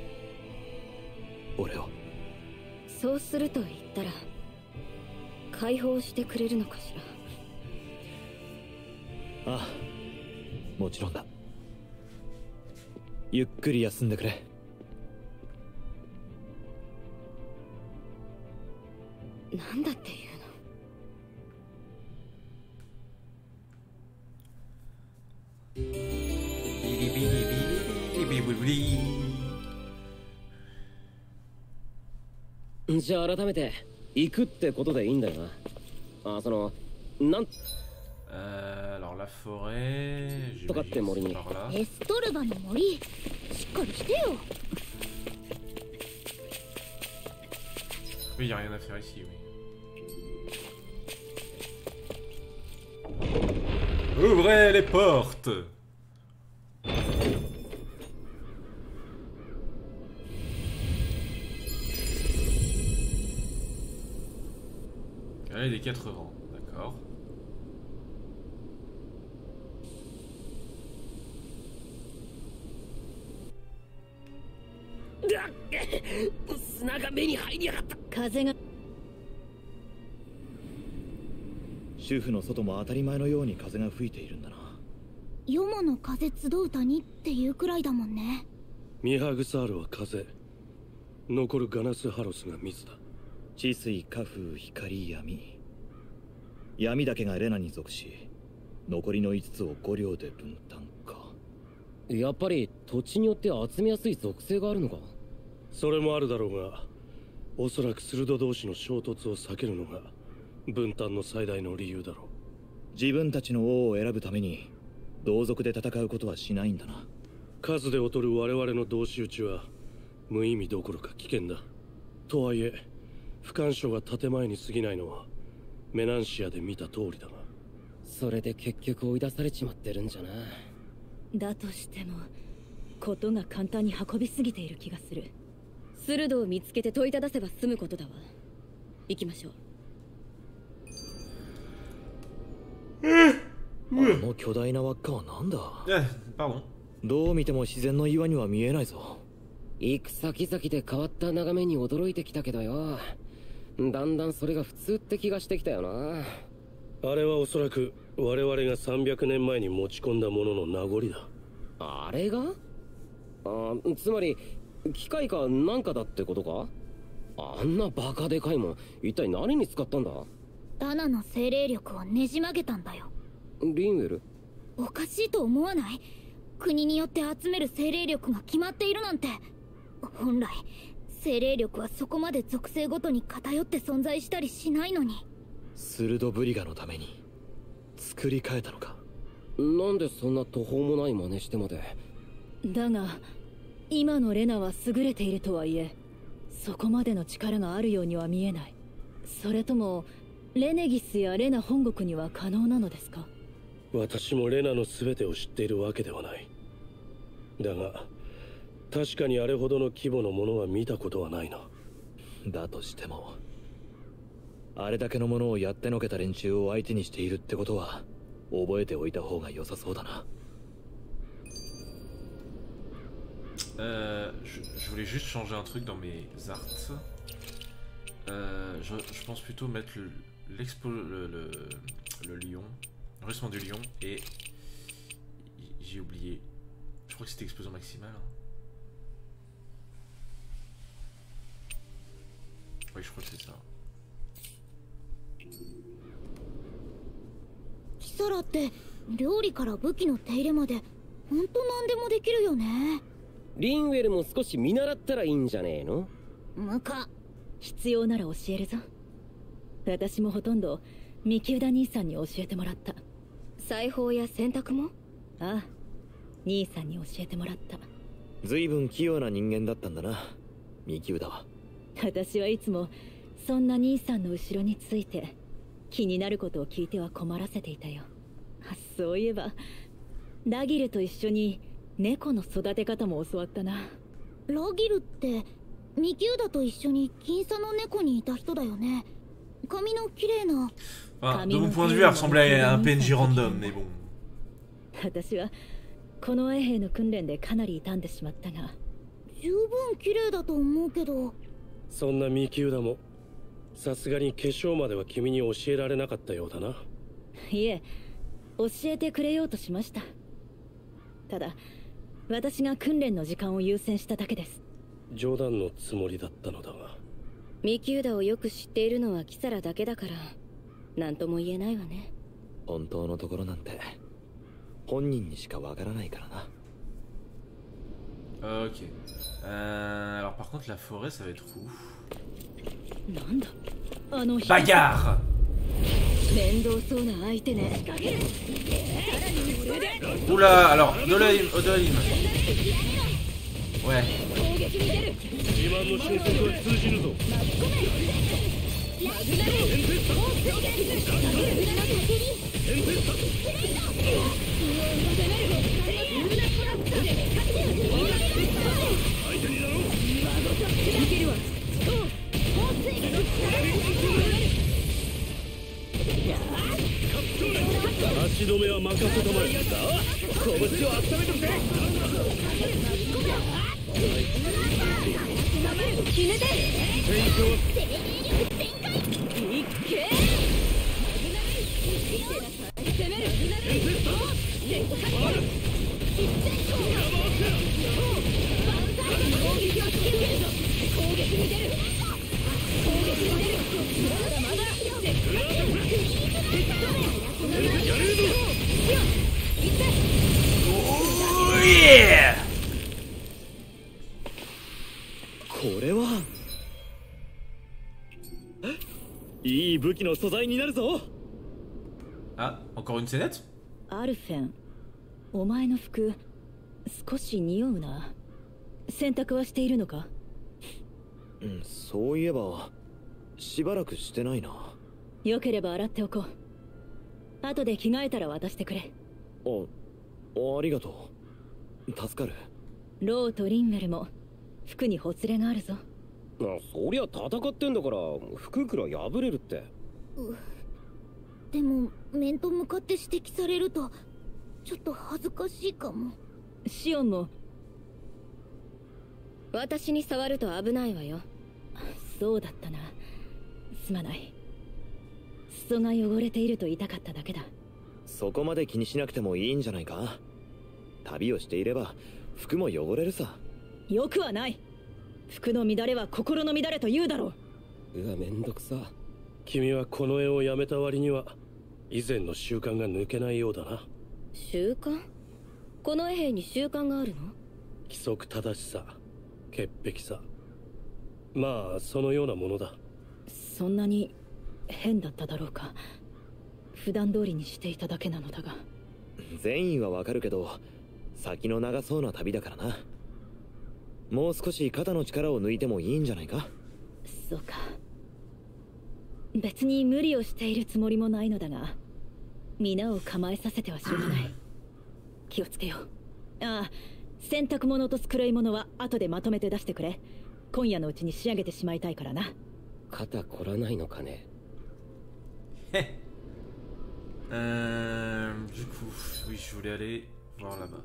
俺を。 そうすると言ったら解放してくれるのかしら。ああ、もちろんだ。ゆっくり休んでくれ。 なんだっていうの？ ビリビリビリビリビリビリ。 じゃあ改めて行くってことでいいんだよな。あ、そのなん Alors la forêt, je とかって森に。 par là. エストルバの森、しっかりしてよ。 Oui, y a rien à faire ici, oui. Ouvrez les portes! Allez, des 4 rangs, d'accord. 砂が目に入りやがった。 風が。 主婦の外も当たり前のように風が吹いているんだな。 ヨモの風集う谷っていうくらいだもんね。 ミハグサールは風、残るガナスハロスが水だ。 治水、火風、光、闇。闇だけがレナに属し、残りの5つを5両で分担か。 やっぱり土地によって集めやすい属性があるのか？ それもあるだろうが、おそらくスルド同士の衝突を避けるのが分担の最大の理由だろう。 自分たちの王を選ぶために同族で戦うことはしないんだな。 数で劣る我々の同士討ちは無意味どころか危険だ。とはいえ不干渉が建前に過ぎないのはメナンシアで見た通りだが。 それで結局追い出されちまってるんじゃな。 だとしてもことが簡単に運びすぎている気がする。スルドを見つけて問いただせば済むことだわ。行きましょう。 の巨大な輪っかはなんだ。 Pardon. どう見ても自然の岩には見えないぞ。 行く先々で変わった眺めに驚いてきたけどよ。だんだんそれが普通って気がしてきたよな。 あれはおそらく我々が300年前に持ち込んだものの名残だ。 あれが？つまり機械かなんかだってことか？あんなバカでかいもん一体何に使ったんだ？ ダナの精霊力をねじ曲げたんだよ。 リンウェル？ おかしいと思わない？国によって集める精霊力が決まっているなんて。本来精霊力はそこまで属性ごとに偏って存在したりしないのに。 スルドブリガのために作り変えたのか。 なんでそんな途方もない真似してまで。 だが今のレナは優れているとはいえ、そこまでの力があるようには見えない。それともレネギスやレナ本国には可能なのですか？ 私もレナの全てを知っているわけではない。だが確かにあれほどの規模のものは見たことはないな。 だとしてもあれだけのものをやってのけた連中を相手にしているってことは覚えておいた方が良さそうだな。 Je voulais juste changer un truc dans mes arts. Je pense plutôt mettre le lion, le rugissement du lion, et j'ai oublié. Je crois que c'était explosion maximale. Hein. Oui, je crois que c'est ça. キサラって料理から武器の手入れまでほんと何でもできるよね。 リンウェルも少し見習ったらいいんじゃねえの？ ムカ。 必要なら教えるぞ。私もほとんどミキウダ兄さんに教えてもらった。 裁縫や洗濯も？ ああ、兄さんに教えてもらった。 随分器用な人間だったんだな、ミキウダは。 私はいつもそんな兄さんの後ろについて気になることを聞いては困らせていたよ。そういえばラギルと一緒に猫の育て方も教わったな。 ラギルってミキウダと一緒に金沙の猫にいた人だよね。髪の綺麗な。 Enfin, de mon point de vue, elle ressemblait à un PNJ random, mais bon. 私はこの衛兵の訓練でかなり傷んでしまったが。 十分綺麗だと思うけど。 そんなミキウダもさすがに化粧までは君に教えられなかったようだな。 いえ、教えてくれようとしました。ただ私が訓練の時間を優先しただけです。 冗談のつもりだったのだが。 ミキウダをよく知っているのはキサラだけだから何とも言えないわね。 本当のところなんて本人にしかわからないからな。 Ok. Alors par contre la forêt ça va être où? なんだあの Bagarre! 面倒そうな相手ね。 Oula, alors, Odolim. Ouais. 自慢の俊足は通じるぞ。足止めは任せたまえ。さあ、拳を温めてくれ。決めて。いっけ。攻める。攻撃に出る。まだまだ。やれるぞ。 Oh yeah! これはいい武器の素材になるぞ。 Ah, encore une scénette? アルフェン、お前の服少し匂うな。洗濯はしているのか？ うん、そういえばしばらくしてないな。 よければ洗っておこう。後で着替えたら渡してくれ。 ありがとう。助かる。 ローとリンウェルも服にほつれがあるぞ。 そりゃ戦ってんだから服くらい破れるって。 でも面と向かって指摘されるとちょっと恥ずかしいかも。 シオンも私に触ると危ないわよ。そうだったな、すまない。裾が汚れていると痛かっただけだ。 そこまで気にしなくてもいいんじゃないか。旅をしていれば服も汚れるさ。 よくはない。服の乱れは心の乱れと言うだろう。 うわ、めんどくさ。 君はこの絵をやめた割には以前の習慣が抜けないようだな。 習慣？この絵兵に習慣があるの？ 規則正しさ、潔癖さ、まあそのようなものだ。 そんなに変だっただろうか。普段通りにしていただけなのだが。 善意はわかるけど先の長そうな旅だからな。もう少し肩の力を抜いてもいいんじゃないか。 そうか。別に無理をしているつもりもないのだが、皆を構えさせてはしょうがない。気をつけよう。ああ、洗濯物と繕い物は後でまとめて出してくれ。今夜のうちに仕上げてしまいたいからな。 肩凝らないのかね。 Du coup, oui, je voulais aller voir là-bas.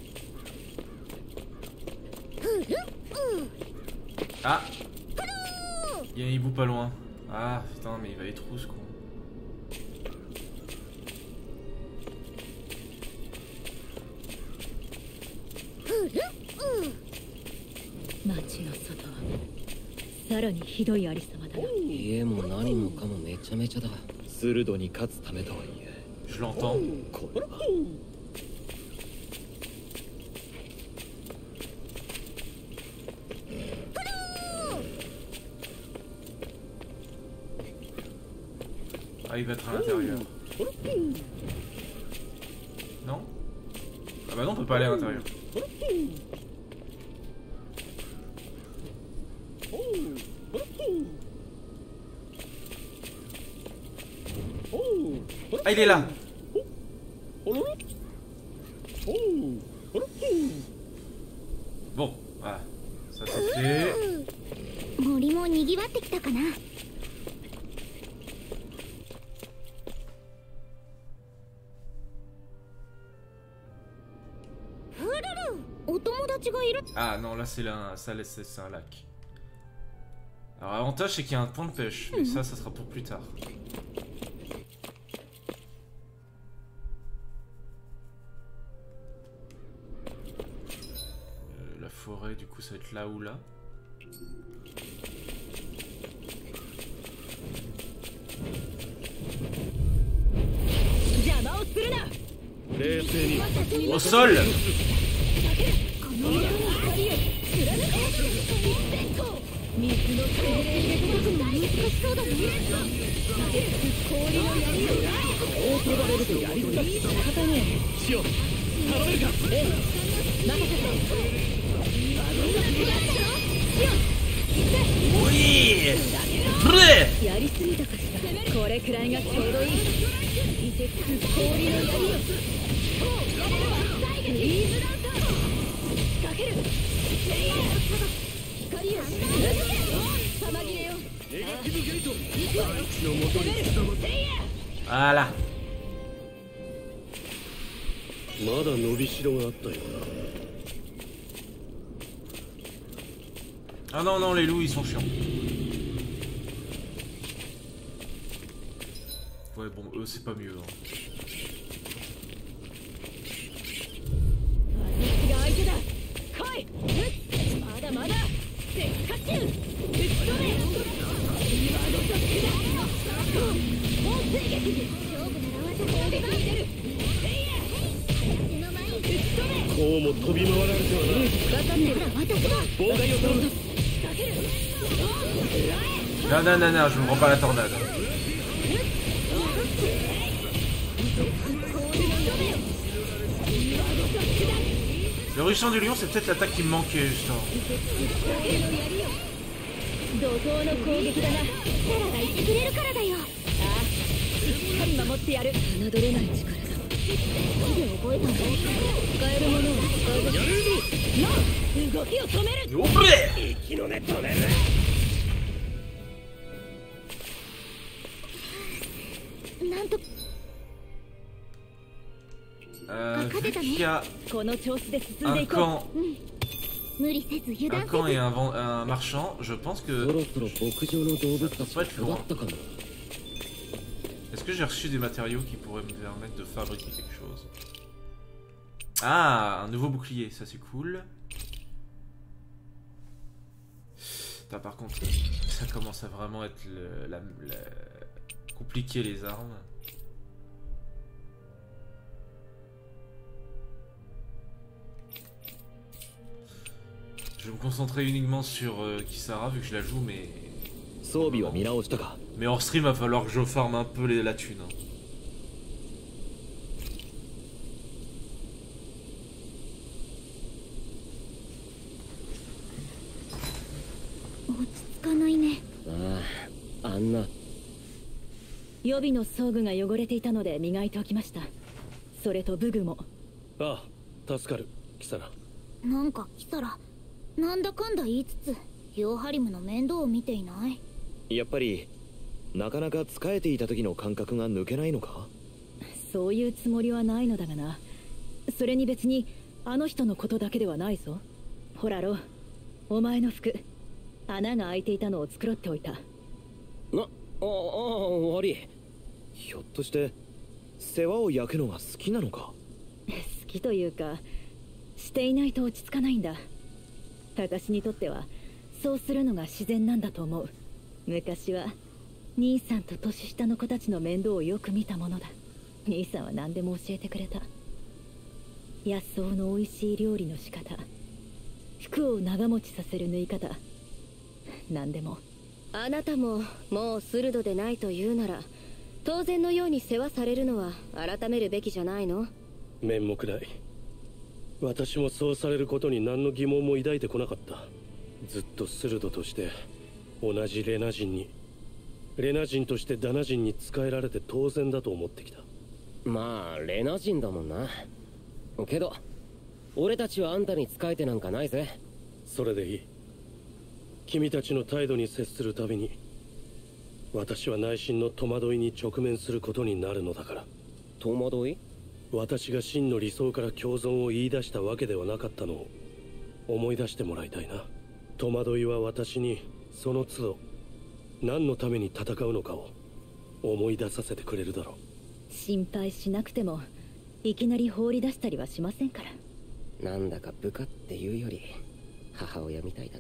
Ah, il y a un hibou pas loin. Ah putain, mais il va être trop ce con. 街の外はさらにひどいありさまだな。 家も何もかもめちゃめちゃだ。 鋭に勝つためとはいえ。 Je l'entends. Ah, il va être à l'intérieur. Non? Ah bah non, on peut pas aller à l'intérieur. Ah, il est là. Bon, voilà. Ça c'est fait. 森も賑わってきたかな。お友達がいる。 Ah non, là c'est c'est un lac. Alors l'avantage c'est qu'il y a un point de pêche, mais ça sera pour plus tard. La forêt du coup ça va être là ou là. Au sol. Oui. やりすぎたかしら。これくらいがちょうどいい。見てく氷の槍よ。フリーズダンサー。仕掛ける。光よ。玉切れよ。ネガティブゲート。大地の元に刻まって。 Voilà. まだ伸びしろがあったよな。 Ah non, non, les loups ils sont chiants. Ouais, bon, eux c'est pas mieux. Hein. Non, non, non, non, je ne prends pas la tornade. Le ruisseau du lion, c'est peut-être l'attaque qui me manquait, justement. なんと Qui a この調子で進ん un でいこ camp, 無理せず油 un 断 camp せ et ず un marchand, je pense そ que... ろそろ牧場の動物たちが育ったかも。 Est-ce que j'ai reçu des matériaux qui pourraient me permettre de fabriquer quelque chose? Ah, un nouveau bouclier, ça c'est cool. Putain, par contre, ça commence à vraiment être compliqué les armes. Je vais me concentrer uniquement sur Kisara vu que je la joue, mais... 装備は見直したか？ Mais hors stream, il va falloir que je farme un peu la thune. Hein. 落ち着かないね。 ああ、あんな。 予備の装具が汚れていたので磨いておきました。それと武具も。 ああ、助かる、キサラ。 なんかキサラ、なんだかんだ言いつつヨーハリムの面倒を見ていない？ やっぱりなかなか使えていた時の感覚が抜けないのか？ そういうつもりはないのだがな。それに別にあの人のことだけではないぞ。ほらロー、お前の服、穴が開いていたのを繕っておいた。 悪い。ひょっとして世話を焼くのが好きなのか？ 好きというか、していないと落ち着かないんだ。私にとってはそうするのが自然なんだと思う。昔は兄さんと年下の子たちの面倒をよく見たものだ。兄さんは何でも教えてくれた。野草の美味しい料理の仕方、服を長持ちさせる縫い方、何でも。 あなたももう鋭でないというなら、当然のように世話されるのは改めるべきじゃないの？ 面目ない。私もそうされることに何の疑問も抱いてこなかった。ずっと鋭として同じレナ人に、レナ人としてダナ人に仕えられて当然だと思ってきた。 まあレナ人だもんな。けど俺たちはあんたに仕えてなんかないぜ。 それでいい。君たちの態度に接するたびに私は内心の戸惑いに直面することになるのだから。 戸惑い？ 私が真の理想から共存を言い出したわけではなかったのを思い出してもらいたいな。戸惑いは私にその都度何のために戦うのかを思い出させてくれるだろう。 心配しなくてもいきなり放り出したりはしませんから。 なんだか部下っていうより母親みたいだな。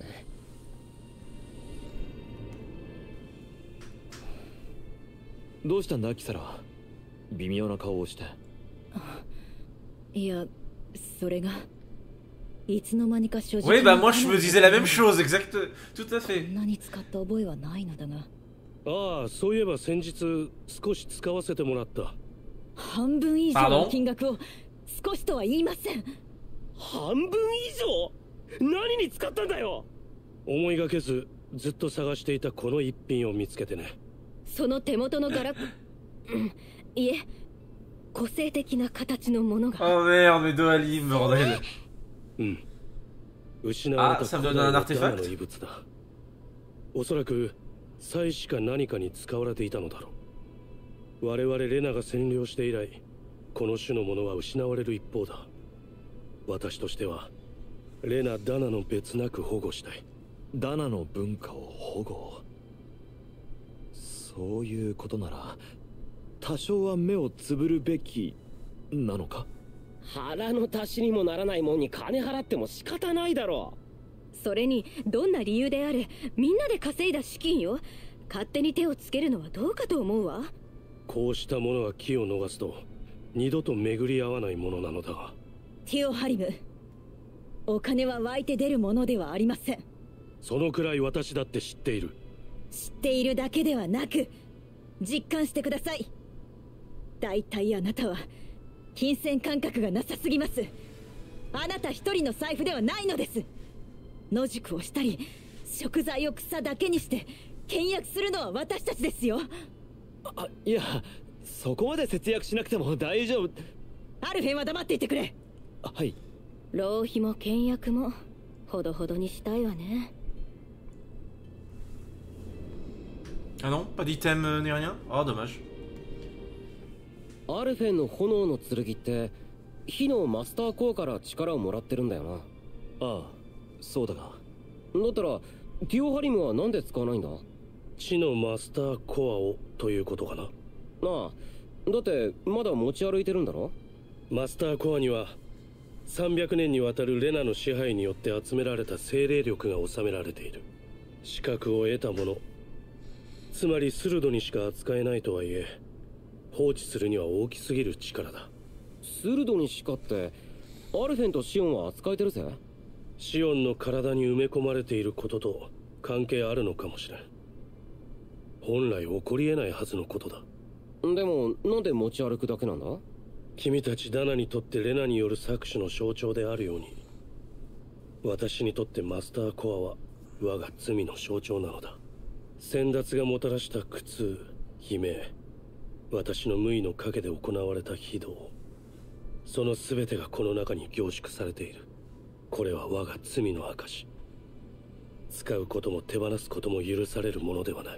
どうしたんだキサラ？微妙な顔をして。 いや、それがいつの間にか所持。 Oui, bah moi je me disais la même chose, exact, tout à fait. 何使った覚えはないのだが。 ああ、そういえば先日少し使わせてもらった。 半分以上の金額を少しとは言いません。 半分以上？何に使ったんだよ。思いがけずずっと探していたこの一品を見つけてね。 その手元の柄いえ、個性的な形のものが。 Oh merde, mais Dohalim, bordel. うん。失われた古代のダナの遺物だ。おそらく祭司か何かに使われていたのだろう。我々レナが占領して以来、この種のものは失われる一方だ。私としてはレナ・ダナの別なく保護したい。 ダナの文化を保護。そういうことなら多少は目をつぶるべきなのか？ 腹の足しにもならないもんに金払っても仕方ないだろう。それにどんな理由であれみんなで稼いだ資金よ。勝手に手をつけるのはどうかと思うわ。 こうしたものが機を逃すと二度と巡り合わないものなのだが。 ティオハリム、お金は湧いて出るものではありません。 そのくらい私だって知っている。 知っているだけではなく実感してください。大体あなたは金銭感覚がなさすぎます。あなた一人の財布ではないのです。野宿をしたり食材を草だけにして倹約するのは私たちですよ。 いや、そこまで節約しなくても大丈夫。 アルフェンは黙っていてくれ。 はい。 浪費も倹約もほどほどにしたいわね。 Ah non, pas d'item ni rien? Oh, dommage. アルフェンの炎の剣って火のマスターコアから力をもらってるんだよな。 ああ、そうだが。 だったらティオハリムはなんで使わないんだ？ 地のマスターコアをということかな。 なあ、だってまだ持ち歩いてるんだろ？ マスターコアには300年にわたるレナの支配によって集められた精霊力が収められている。資格を得たもの、つまりスルドにしか扱えないとはいえ、放置するには大きすぎる力だ。 スルドにしかってアルフェンとシオンは扱えてるぜ。 シオンの体に埋め込まれていることと関係あるのかもしれん。本来起こり得ないはずのことだ。 でもなんで持ち歩くだけなんだ？ 君たちダナにとってレナによる搾取の象徴であるように、私にとってマスターコアは我が罪の象徴なのだ。先達がもたらした苦痛、悲鳴、私の無意の陰で行われた非道、その全てがこの中に凝縮されている。これは我が罪の証。使うことも手放すことも許されるものではない。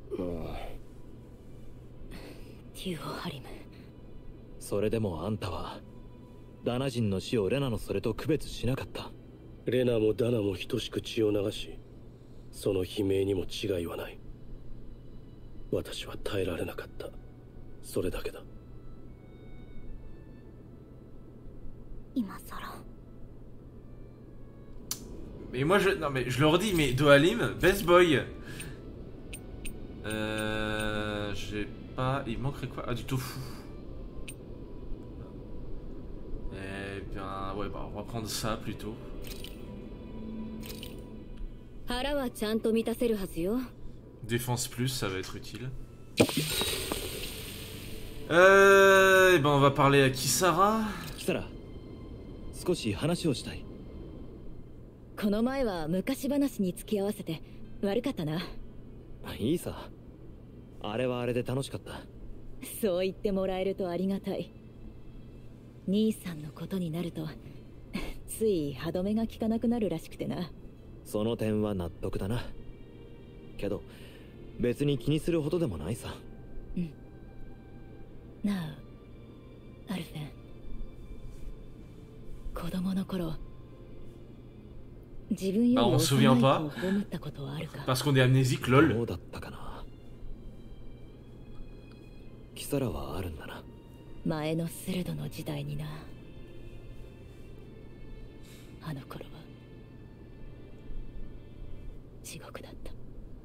ティオハリム。 それでもあんたはダナ人の死をレナのそれと区別しなかった。 レナもダナも等しく血を流し、その悲鳴にも違いはない。私は耐えられなかった。それだけだ。 今さら。 Mais moi non mais je leur dis mais Dohalim, best boy. J'ai pas, il manquerait quoi? Ah, du tofu. Eh bien ouais bah on va prendre ça plutôt. 腹はちゃんと満たせるはずよ。 Défense plus, ça va être utile. Et ben on va parler à Kisara. Kisara, 少し話をしたい。 この前は昔話に付き合わせて悪かったな。 いいさ。あれはあれで楽しかった。 そう言ってもらえるとありがたい。兄さんのことになるとつい歯止めが効かなくなるらしくてな。 その点は納得だな。けど別に気にするほどでもないさ。 うん。なあ、アルフェン。子供の頃、自分より幼い子を葬ったことはあるか。 Parce qu'on est amnésique, lol. どうだったかな。キサラはあるんだな。 前のスルドの時代にな。あの頃は地獄だった。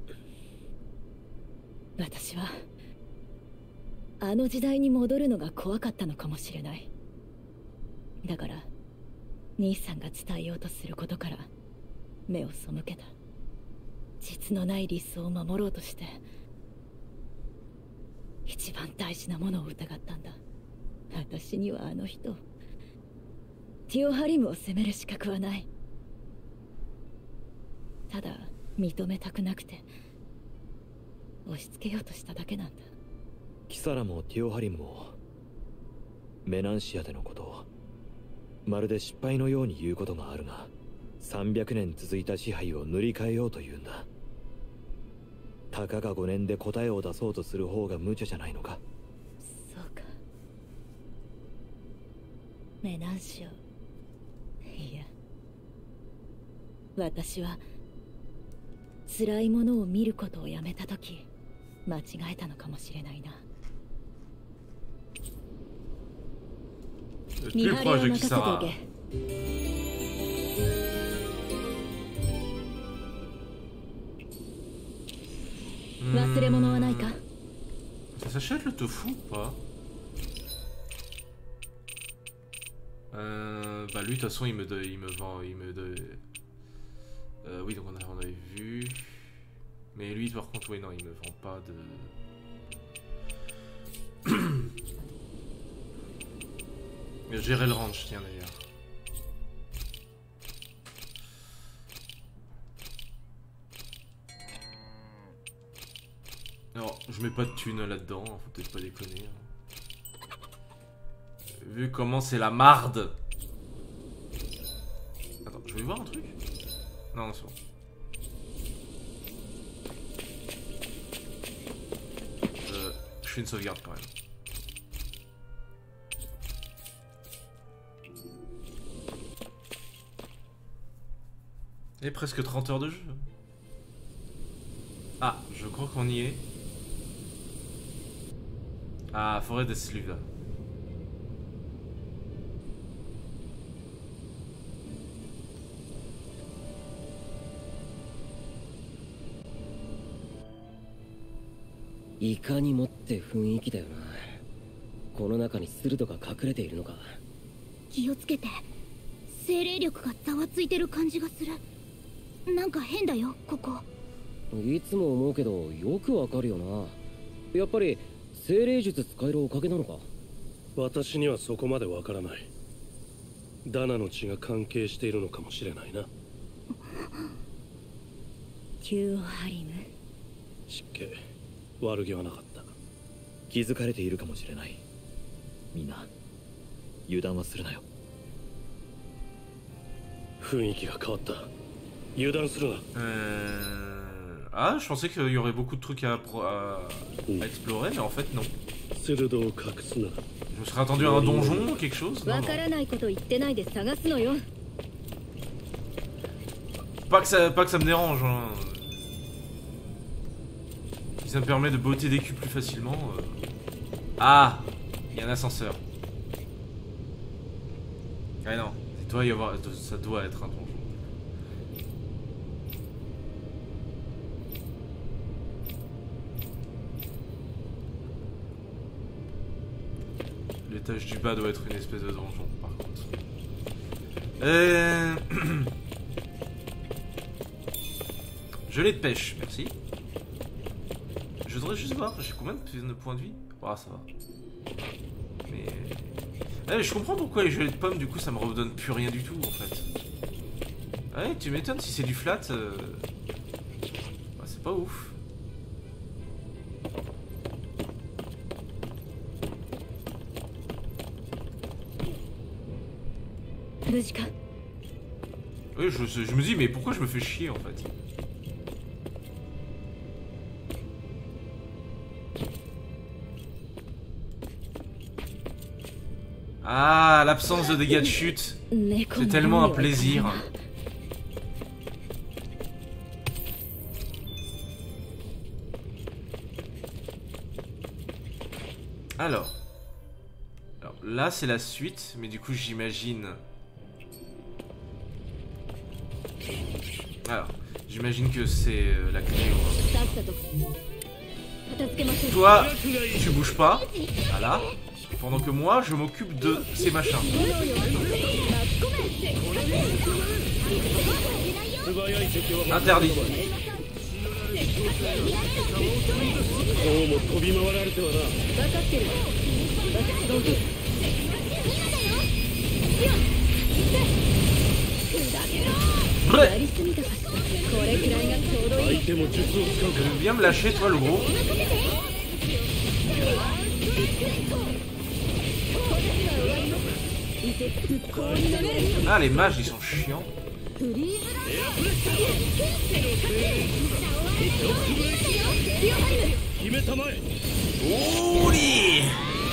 私はあの時代に戻るのが怖かったのかもしれない。だから兄さんが伝えようとすることから目を背けた。実のない理想を守ろうとして一番大事なものを疑ったんだ。私にはあの人、ティオハリムを責める資格はない。ただ認めたくなくて押し付けようとしただけなんだ。 キサラもティオハリムもメナンシアでのことをまるで失敗のように言うことがあるが、300年続いた支配を塗り替えようというんだ。たかが5年で答えを出そうとする方が無茶じゃないのか。 そうか。メナンシオ、いや、私は辛いものを見ることをやめたとき間違えたのかもしれないな。見張りを任せておけ。忘れ物はないか？ Ça s'achète le tofu ou pas? Bah lui de toute façon il me vend, oui donc on avait vu. Mais lui par contre oui non il me vend pas de... Gérer le ranch tiens d'ailleurs. Alors, je mets pas de thunes là-dedans, faut peut-être pas déconner. Vu comment c'est la marde. Attends, je vais voir un truc. Non, c'est bon. Je fais une sauvegarde quand même. Et presque 30 heures de jeu. Ah, je crois qu'on y est. Ah, forêt des Sluga. いかにもって雰囲気だよな。この中に鋭が隠れているのか。 気をつけて。精霊力がざわついてる感じがする。なんか変だよ、ここ。 いつも思うけどよくわかるよな。やっぱり精霊術使えるおかげなのか。 私にはそこまでわからない。ダナの血が関係しているのかもしれないな。 キューハリム。 湿気、悪気はなかった。 気づかれているかもしれない。みんな油断はするなよ。 雰囲気が変わった。油断するな。 Ah, je pensais qu'il y aurait beaucoup de trucs à explorer, mais en fait non. 鋭を隠すな。 Je me serais attendu à un donjon ou quelque chose. Non, わ non. からないこと言ってないで探すのよ。 Pas que ça me dérange. Hein. Si ça me permet de botter des culs plus facilement. Ah, il y a un ascenseur. Ah non, ça doit être un donjon. L'étage du bas doit être une espèce de donjon, par contre. Gelée de pêche, merci. Je voudrais juste voir, j'ai combien de points de vie? Ah, ça va. Mais... je comprends pourquoi les gelées de pommes, du coup, ça me redonne plus rien du tout, en fait. Ouais, tu m'étonnes, si c'est du flat... Bah, c'est pas ouf. Oui, je me dis, mais pourquoi je me fais chier en fait? Ah, l'absence de dégâts de chute. C'est tellement un plaisir. Alors là, c'est la suite, mais du coup, j'imagine... Alors, j'imagine que c'est la clé. Toi, tu bouges pas. Voilà. Pendant que moi, je m'occupe de ces machins. Interdit. Tu veux bien me lâcher, toi, le gros? Ah, les mages, ils sont chiants. Ouli!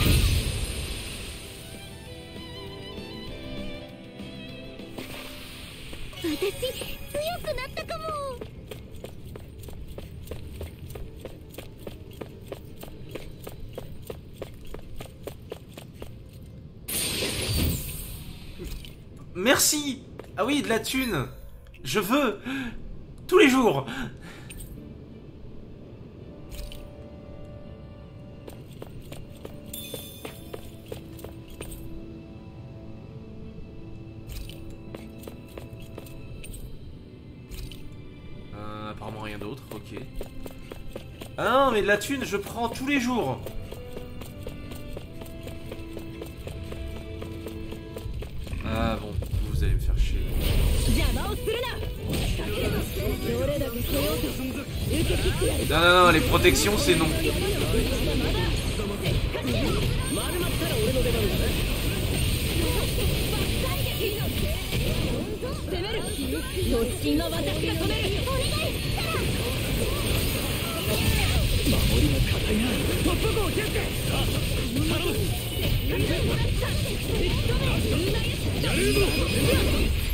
Merci. Ah oui, de la thune. Je veux. Tous les jours. Apparemment rien d'autre, ok. Ah non, mais de la thune, je prends tous les jours. Ah bon, vous allez me faire chier. Non, non, non, les protections, c'est non.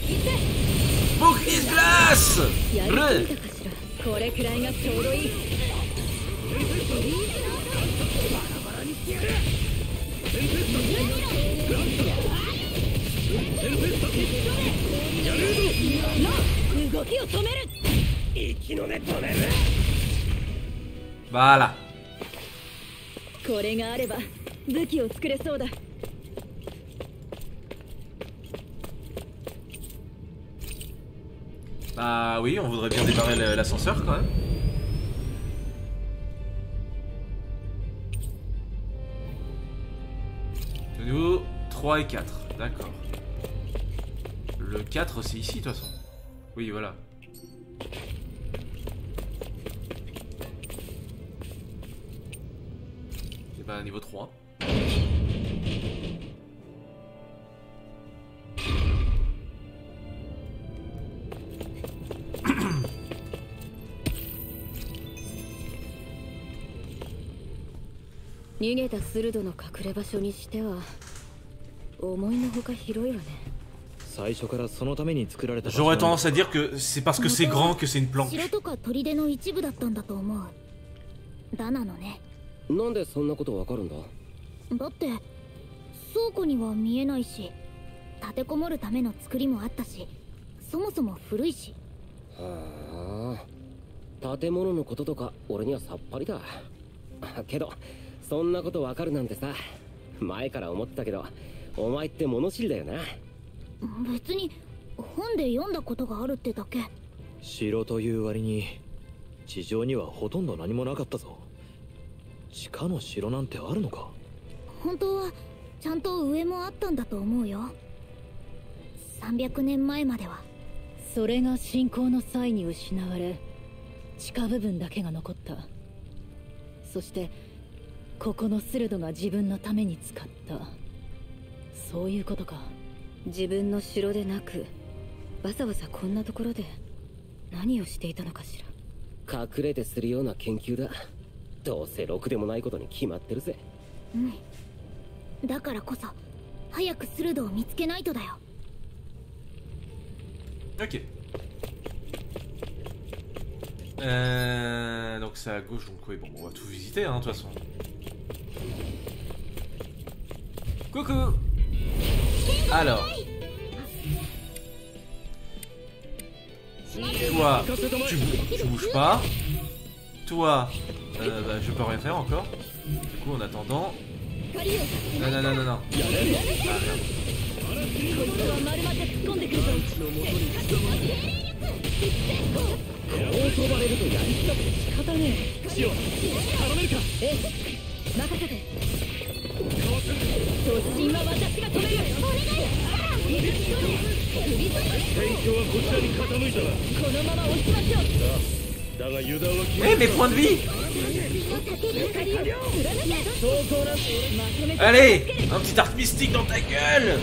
Bouclier de glace. やりす Bleu. ぎたかしら。これくらいがちょうどいい。動きを止める。息の根止める。 Voilà. これがあれば武器を作れそうだ。 Bah oui, on voudrait bien démarrer l'ascenseur quand même. De nouveau, 3 et 4, d'accord. Le 4 c'est ici de toute façon. Oui, voilà. Et bah niveau 3. J'aurais tendance à dire que c'est parce que c'est grand que c'est une planque. 城とか砦の一部だったんだと思う。ダナのね。 なんでそんなことわかるんだ？ だって倉庫には見えないし、立てこもるための作りもあったし、そもそも古いし。 はあ、建物のこととか俺にはさっぱりだ。けどそんなことわかるなんてさ、前から思ってたけど、お前って物知りだよな。 別に本で読んだことがあるってだけ。 城という割に地上にはほとんど何もなかったぞ。地下の城なんてあるのか？ 本当はちゃんと上もあったんだと思うよ。300年前までは。 それが侵攻の際に失われ、地下部分だけが残った。そしてここのスルドが自分のために使った。そういうことか。自分の城でなく、わざわざこんなところで何をしていたのかしら。 隠れてするような研究だ。どうせろくでもないことに決まってるぜ。 うん。だからこそ早くスルドを見つけないとだよ。 Ok. Donc c'est à gauche, donc oui, bon, on va tout visiter, hein, de toute façon. Coucou. Alors. Toi, tu bouges pas. Toi, bah, je peux rien faire encore. Du coup, en attendant... Non, non, non, non, non. Ah, merde. こいつは丸まって突っ込んでくるぞ。 こう飛ばれるとやりすだって仕方ねえ。シオ、頼めるか？ ええ、任せて。突進は私が止める。お願い。 戦況はこちらに傾いたな。 このまま押しましょう。 だが油断は禁物。 Eh, mes points de vie! Allez, un petit arc mystique dans ta gueule!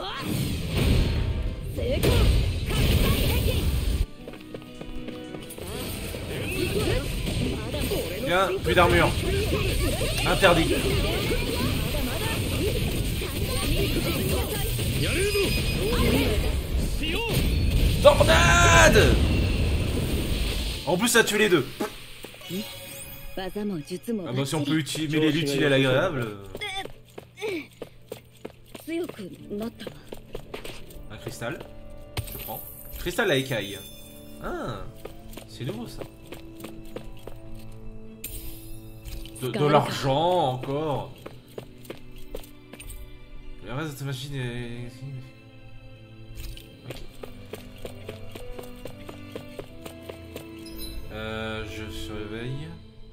Bien, plus d'armure. Interdit. Tornade! En plus, ça tue les deux. Ah bah si on peut mêler l'utile à l'agréable. Un cristal. Je prends. Cristal à écaille. Ah, c'est nouveau ça. De l'argent encore. Le reste de cette machine est... Ok. Je surveille.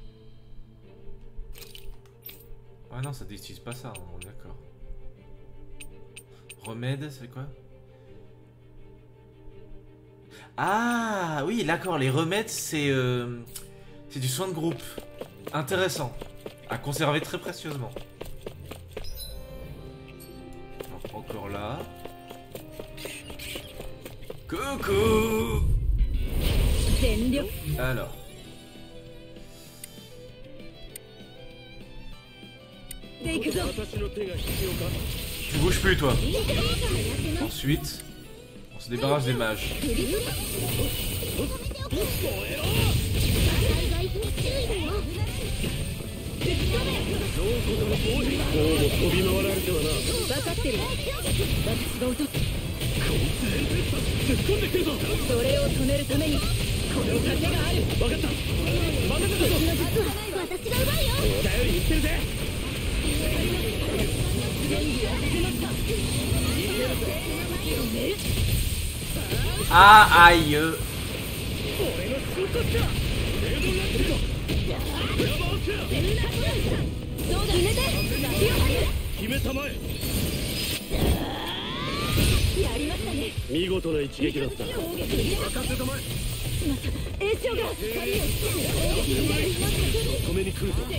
Ah non, ça n'utilise pas ça, hein, d'accord. Remède, c'est quoi? Ah oui, d'accord, les remèdes, c'est du soin de groupe. Intéressant. À conserver très précieusement. Donc, encore là. Coucou. Alors. Tu bouges plus toi. Ensuite. se débarrasse des mages. あー、あいう。 見事な一撃だった。 栄翔が止めに来るぞ。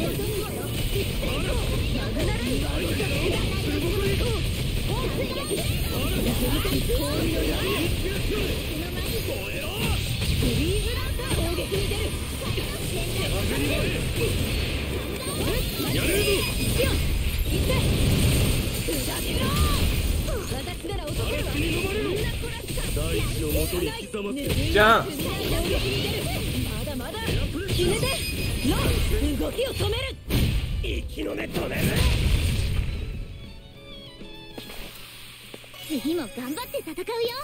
じゃん。 まだまだ決めての動きを止める。 息の根止める。 次も頑張って戦うよ。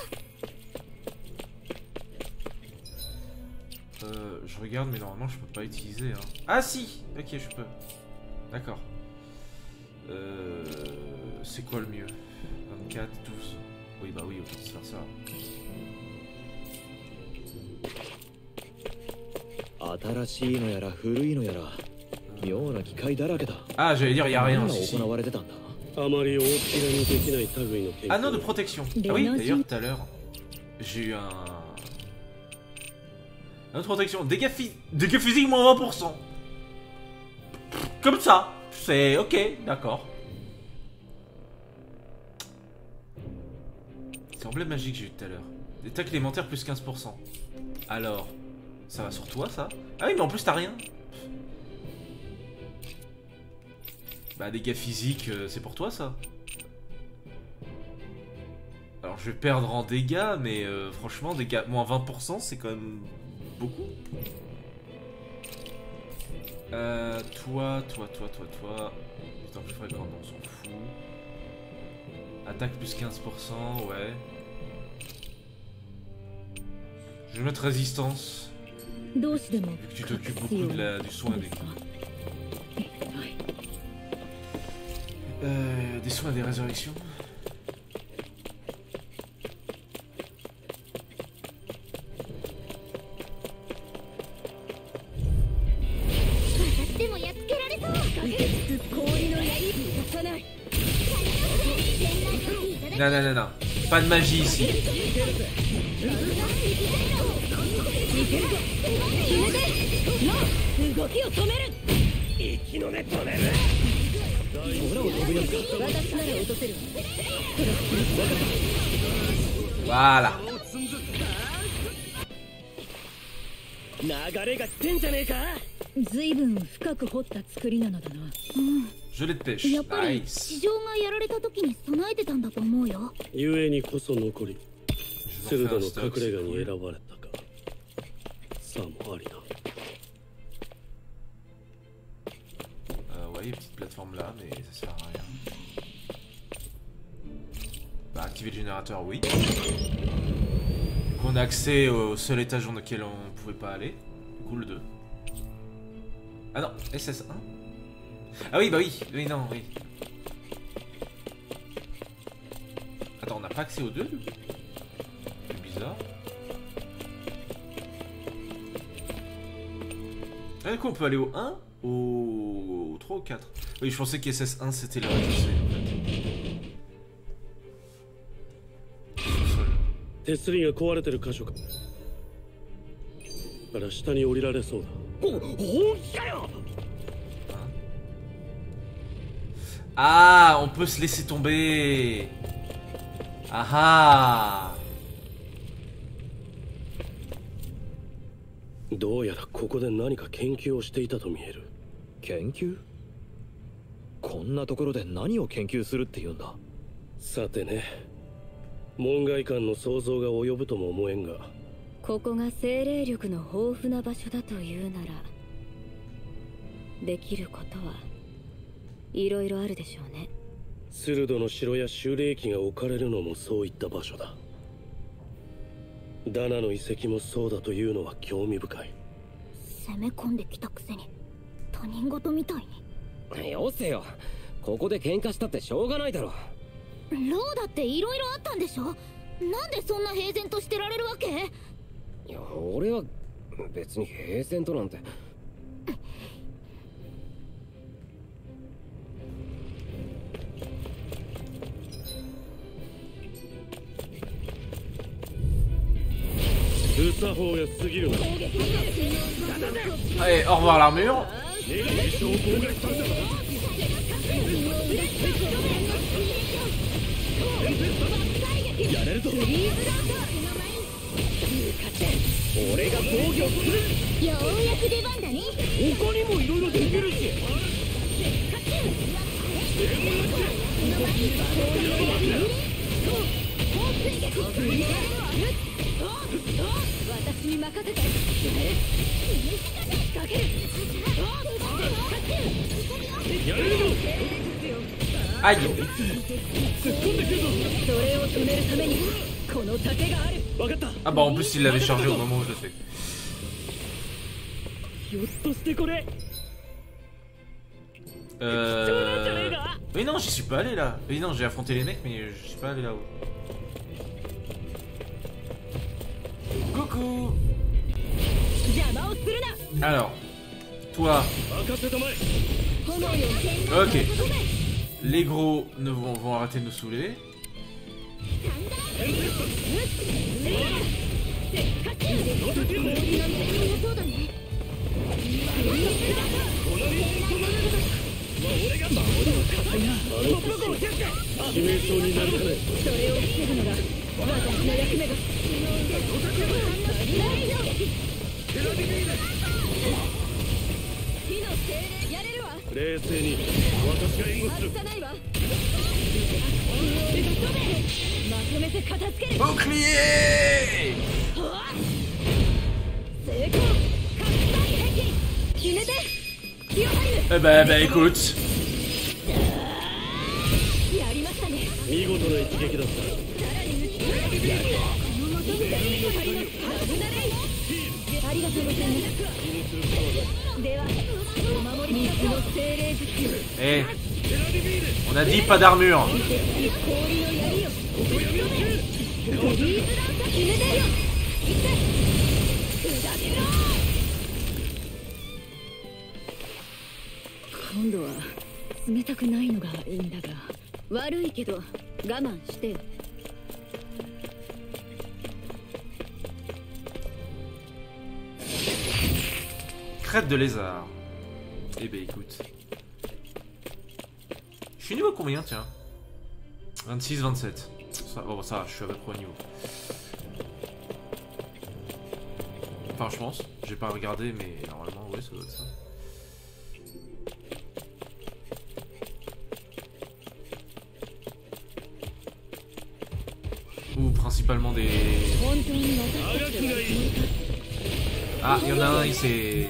Je regarde, mais normalement je peux pas utiliser. Hein. Ah si, ok, je peux. D'accord. C'est quoi le mieux? 24, 12. Oui, bah oui, autant se faire ça. 新しいのやら古いのやら妙な機械だらけだ。 Ah, j'allais dire, il y a rien 何が aussi. 行われてたんだ。 あまり大きなにできない類の研究。 Anneau de protection. Ah oui, d'ailleurs, tout à l'heure, j'ai eu un... Anneau de protection. Dégâts physiques, moins 20%. Comme ça. C'est ok, d'accord. C'est emblème magique que j'ai eu tout à l'heure. Attaque élémentaire plus 15%. Alors, ça va sur toi, ça? Ah oui, mais en plus, t'as rien. Bah, dégâts physiques, c'est pour toi, ça? Alors, je vais perdre en dégâts, mais franchement, dégâts moins 20%, c'est quand même beaucoup. Toi. Putain, plus fréquent, on s'en fout. Attaque plus 15%, ouais. Je vais mettre résistance. Vu que tu t'occupes beaucoup du soin des... des soins des résurrections. Non. Pas de magie ici. Voilà. 流れが来てんじゃねえか。 随分深く掘った作りなのだな。 Je les pêche. やっぱり地上がやられた時に備えてたんだと思うよ。 故にこそ残り駿河の隠れ家に選ばれたか。さもありな。 Ouais, il y a une petite plateforme là, mais ça sert à rien. Bah, activer le générateur, oui. On a accès au seul étage dans lequel on pouvait pas aller. Du coup, le 2. Ah non, SS1. Ah oui, bah oui, oui. Attends, on n'a pas accès au 2? C'est bizarre. Ah, du coup, on peut aller au 1, au 3 ou 4. Oui, je pensais qu'SS1 c'était le rez-de-chaussée en fait. 手すりが壊れてる箇所か。から下に降りられそうだ。本気かよ。 Ah, on peut se laisser tomber. Ah ah. どうやらここで何か研究をしていたと見える。 研究？こんなところで何を研究するって言うんだ。 さてね、 門外漢の想像が及ぶとも思えんが。 ここが精霊力の豊富な場所だというならできることはいろいろあるでしょうね。 スルドの城や修霊機が置かれるのもそういった場所だ。ダナの遺跡もそうだというのは興味深い。 攻め込んできたくせに他人事みたいに。 よせよ、ここで喧嘩したってしょうがないだろ。 ローだっていろいろあったんでしょ。なんでそんな平然としてられるわけ。 いや、俺は別に平然となんて。 無作法が過ぎるな。 Allez, au revoir l'armure. やれるぞ。俺が防御する。 ようやく出番だね。 他にもいろいろできるし。 私に任せて。 やれるぞ。 Aïe. 突っ込んでくるぞ。 それを止めるためにこの盾がある。 分かった。 Ah bah en plus il l'avait chargé au moment où je le fais. ひょっとしてこれ。 Mais non, j'y suis pas allé là. Mais non, j'ai affronté les mecs, mais je suis pas allé là-haut. Coucou. Alors, toi. Ok. Les gros ne vont arrêter de nous saouler. Bouclier! Eh bah écoute. 見事な一撃だった。 ありがとうございます。ではお守り水の精霊術。 Eh, on a dit pas d'armure. 今度は冷たくないのがいいんだが。悪いけど我慢してよ。 Crête de lézard. Eh ben écoute. Je suis niveau combien, tiens? 26, 27. Ça, oh, ça, je suis à peu près au niveau. Enfin, je pense. J'ai pas regardé, mais normalement, ouais, ça doit être ça. Ou principalement des... Ah, il y en a un, il s'est...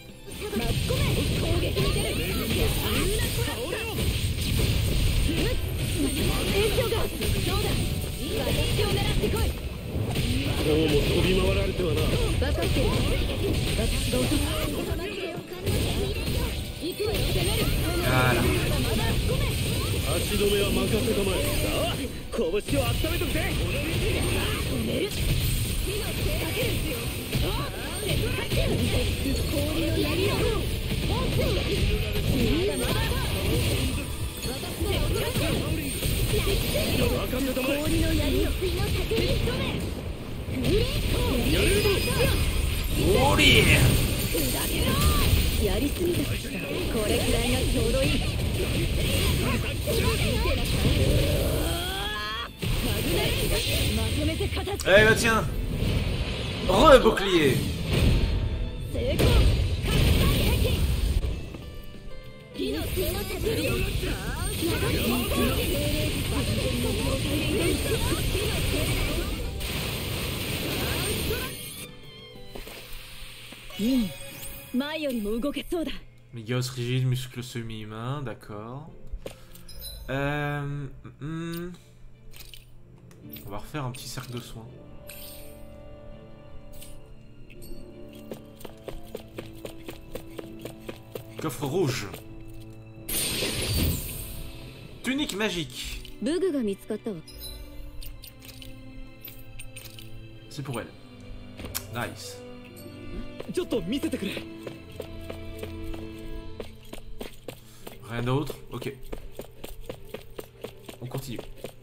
Voilà. 足止めは任せたまえ。さあ、拳を温めとくぜ。 やりすぎだ。これくらいがちょうどいい。 Eh bah tiens. Re-bouclier. 火の手の手繰り前よりも動けそうだ。 Mégos rigide, muscle semi-humain, d'accord. On va refaire un petit cercle de soins. Coffre rouge. Tunique magique. 武具が見つかったわ。 C'est pour elle. Nice. ちょっと見せてくれ。 Rien d'autre. Ok. On continue.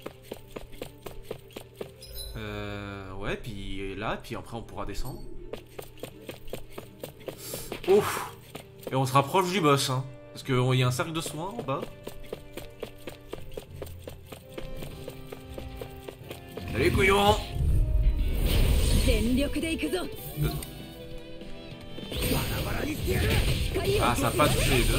Ouais, puis là, puis après on pourra descendre. Ouf. Et on se rapproche du boss, hein. Parce qu'il y a un cercle de soins en bas. Allez, couillon. Ah, ça n'a pas touché les deux.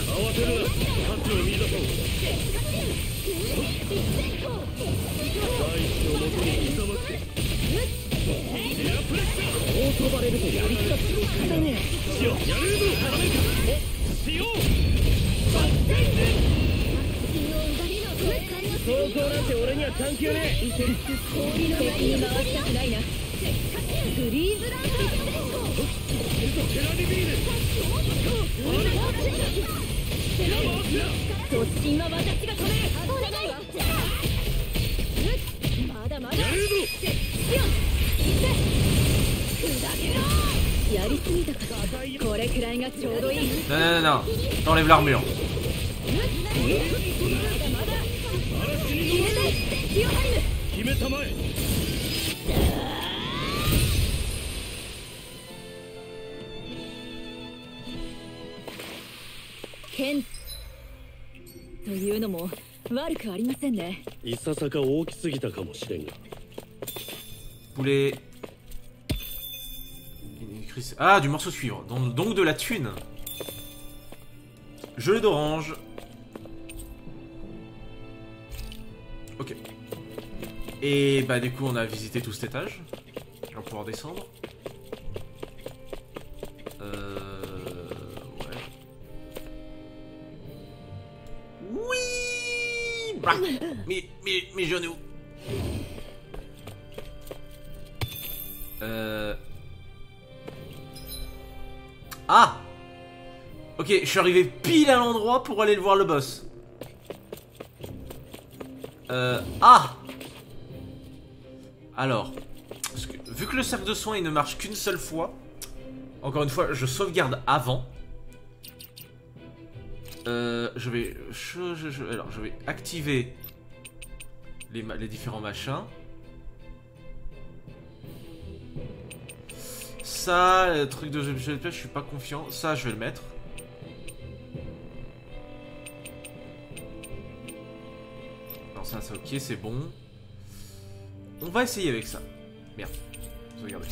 Non, non, non, non. T'enlèves l'armure. Ken というのも悪くありませんね。 いささか大きすぎたかもしれんが。 Poulet. Ah, du morceau de cuivre. Donc de la thune. Gelée d'orange. Ok. Et bah du coup on a visité tout cet étage. On va pouvoir descendre. Ouais. Oui. Bah, mes genoux. Ah. Ok, je suis arrivé pile à l'endroit pour aller le voir le boss. Ah. Alors, parce que, vu que le cercle de soins il ne marche qu'une seule fois, encore une fois, je sauvegarde avant. Je vais activer les différents machins. Ça, le truc de je suis pas confiant. Ça, je vais le mettre. Non, ça, c'est ok, c'est bon. On va essayer avec ça. Merde. Sauvegarder.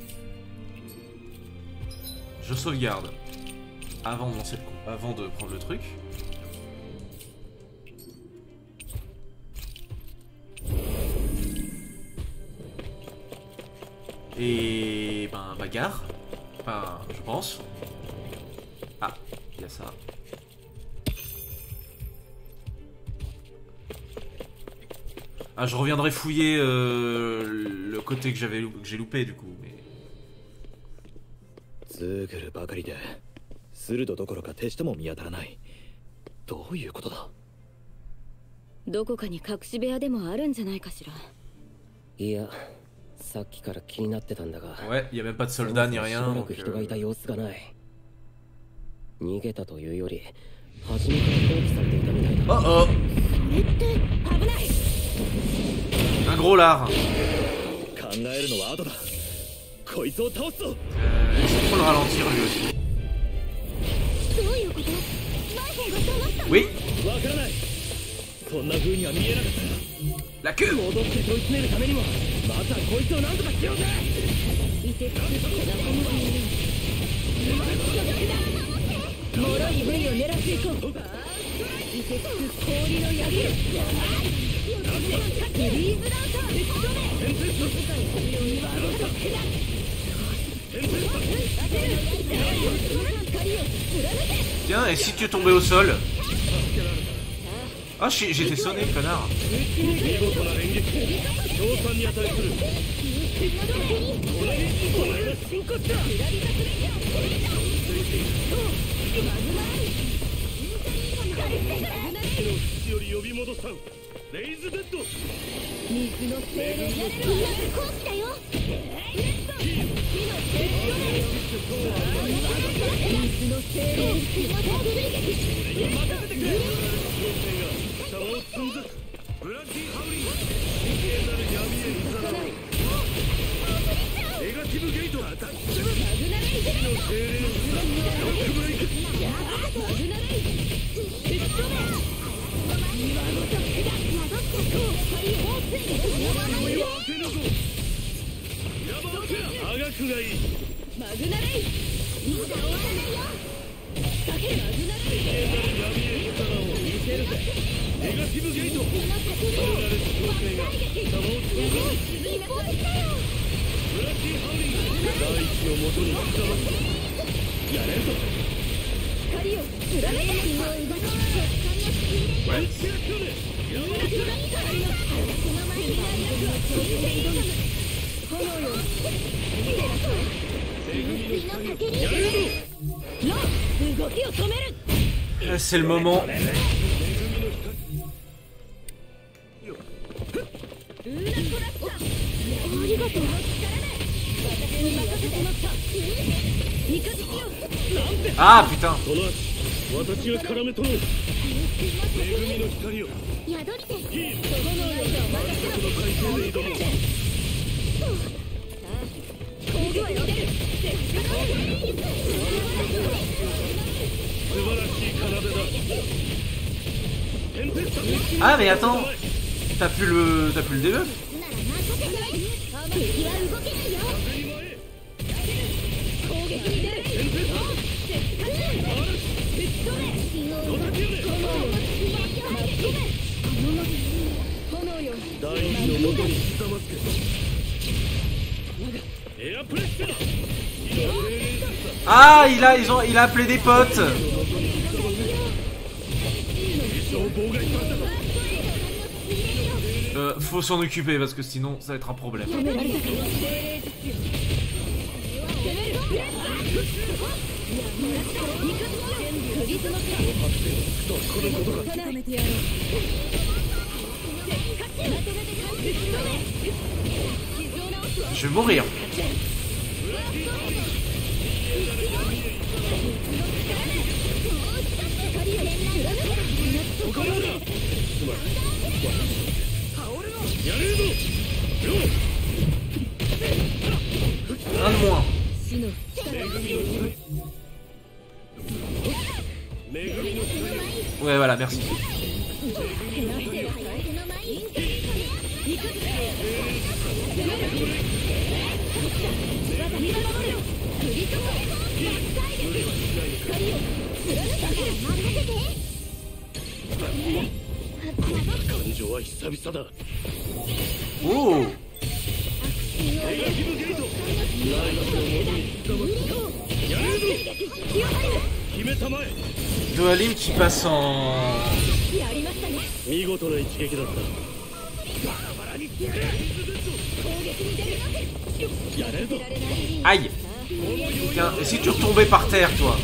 Je sauvegarde. Avant de lancer avant de prendre le truc. Et ben bagarre. Enfin, je pense. Ah, il y a ça. Ah, je reviendrai fouiller le côté que j'ai loupé du coup. Mais... ズーグルばかりで鋭どころか手下も見当たらない。どういうことだ。 どこかに隠し部屋でもあるんじゃないかしら。 いや、さっきから気になってたんだが。 Ouais, il y a même pas de soldats ni rien. しばらく人がいた様子がない。逃げたというより、初めから放棄されていたみたいだ。 Oh oh. それって危ない。 Un gros lard. 考えるのは後だ。こいつを倒すぞ。 Il faut le ralentir lui aussi. どういうこと？マイホンが騙したの？ Oui. わからない。そんな風には見えなかった。 La queue. 戻って問い詰めるためにも、まずはこいつを何とかしようぜ。 いてつくって仲間がいる。 脆い部位を狙っていこう。 凍てつく氷の槍フリーズランサー吹っ飛べ静かに君を見守るとけだ Tiens, et si tu tombais au sol? Ah, j'étais sonné, connard. 見事な連撃賞賛に値する真骨だ土より呼び戻さんレイズデッド水の精霊やれる後期だよ水の精霊様をつんざくブラッディハウリン真剣なる闇へいざなうネガティブゲートアタック火の精霊のロックブレイクマグナレイ吹っ飛べ岩ごと砕く宿った塔放水撃そのままに当てぬぞヤバーケアあがくがいいマグナレイまだ終わらないよかけマグナレイ真剣なる闇へいざなう見せるぜネガティブゲート我々の強制が様をつんざく一方的だよブラッディハウリン大地のもとに刻ますやれるぞ光を貫け身を奪って Ouais. 動きを止める C'est le moment. ありがとう私に任せて三日月よ Ah putain. この足私が絡め取ろう恵みの光を宿りてヒールこの海底で挑もう工具はよ出る素晴らしい奏でだテンペスタ Ah mais attends. T'as plus le debuff? なら任せて敵は動けないよ攻撃に出る炎よ大地の元に刻まつけエアプレッシャー Ah, il a appelé des potes. 妨害されたぞ Faut s'en occuper parce que sinon ça va être un problème. Je vais mourir. Un de moins. Ouais, voilà, merci. Oh. Doalim qui passe en... 見事な一撃だった Aïe. Tiens, et si tu retombais par terre, toi?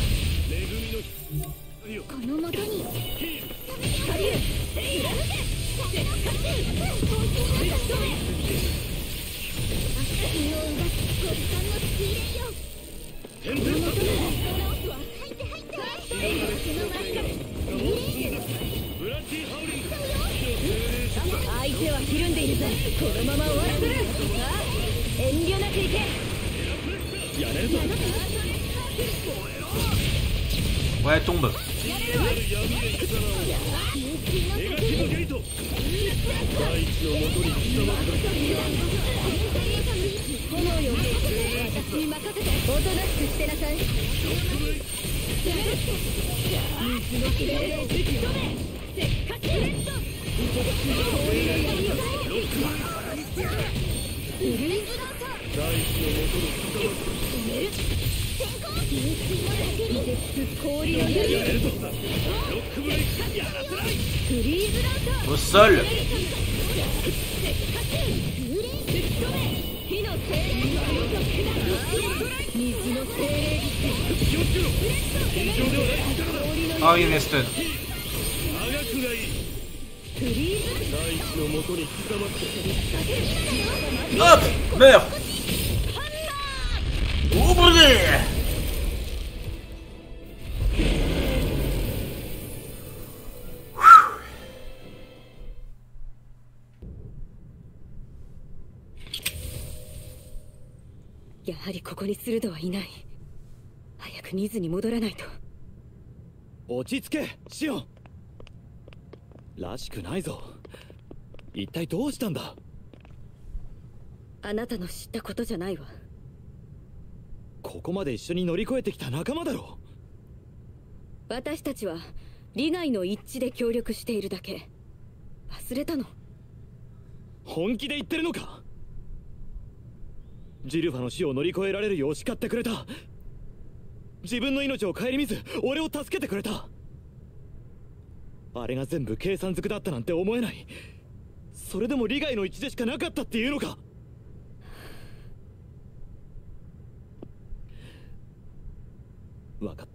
Ouais, tombe. Au sol. Oh, il est stun. Hop, meurs. Oubliez. やはりここにスルドはいない。早くニズに戻らないと。 落ち着けシオン。らしくないぞ。一体どうしたんだ。 あなたの知ったことじゃないわ。 ここまで一緒に乗り越えてきた仲間だろ。 私たちは利害の一致で協力しているだけ。忘れたの？ 本気で言ってるのか。ジルファの死を乗り越えられるよう叱ってくれた。自分の命を顧みず俺を助けてくれた。あれが全部計算づくだったなんて思えない。それでも利害の一致でしかなかったっていうのか。分かった。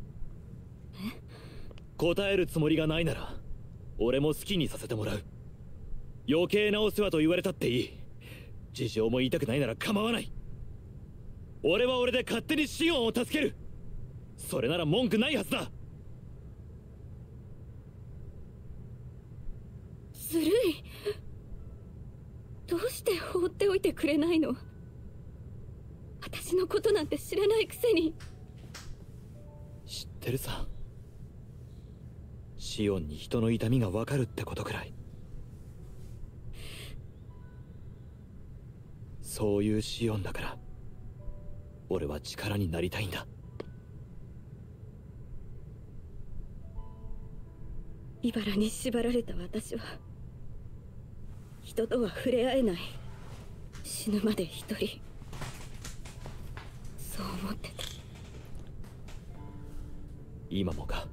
答えるつもりがないなら俺も好きにさせてもらう。余計なお世話と言われたっていい。事情も言いたくないなら構わない。俺は俺で勝手にシオンを助ける。それなら文句ないはずだ。 ずるい。どうして放っておいてくれないの？私のことなんて知らないくせに。 知ってるさ。シオンに人の痛みが分かるってことくらい。そういうシオンだから俺は力になりたいんだ。 茨に縛られた私は人とは触れ合えない。死ぬまで一人。そう思ってた。 今もか。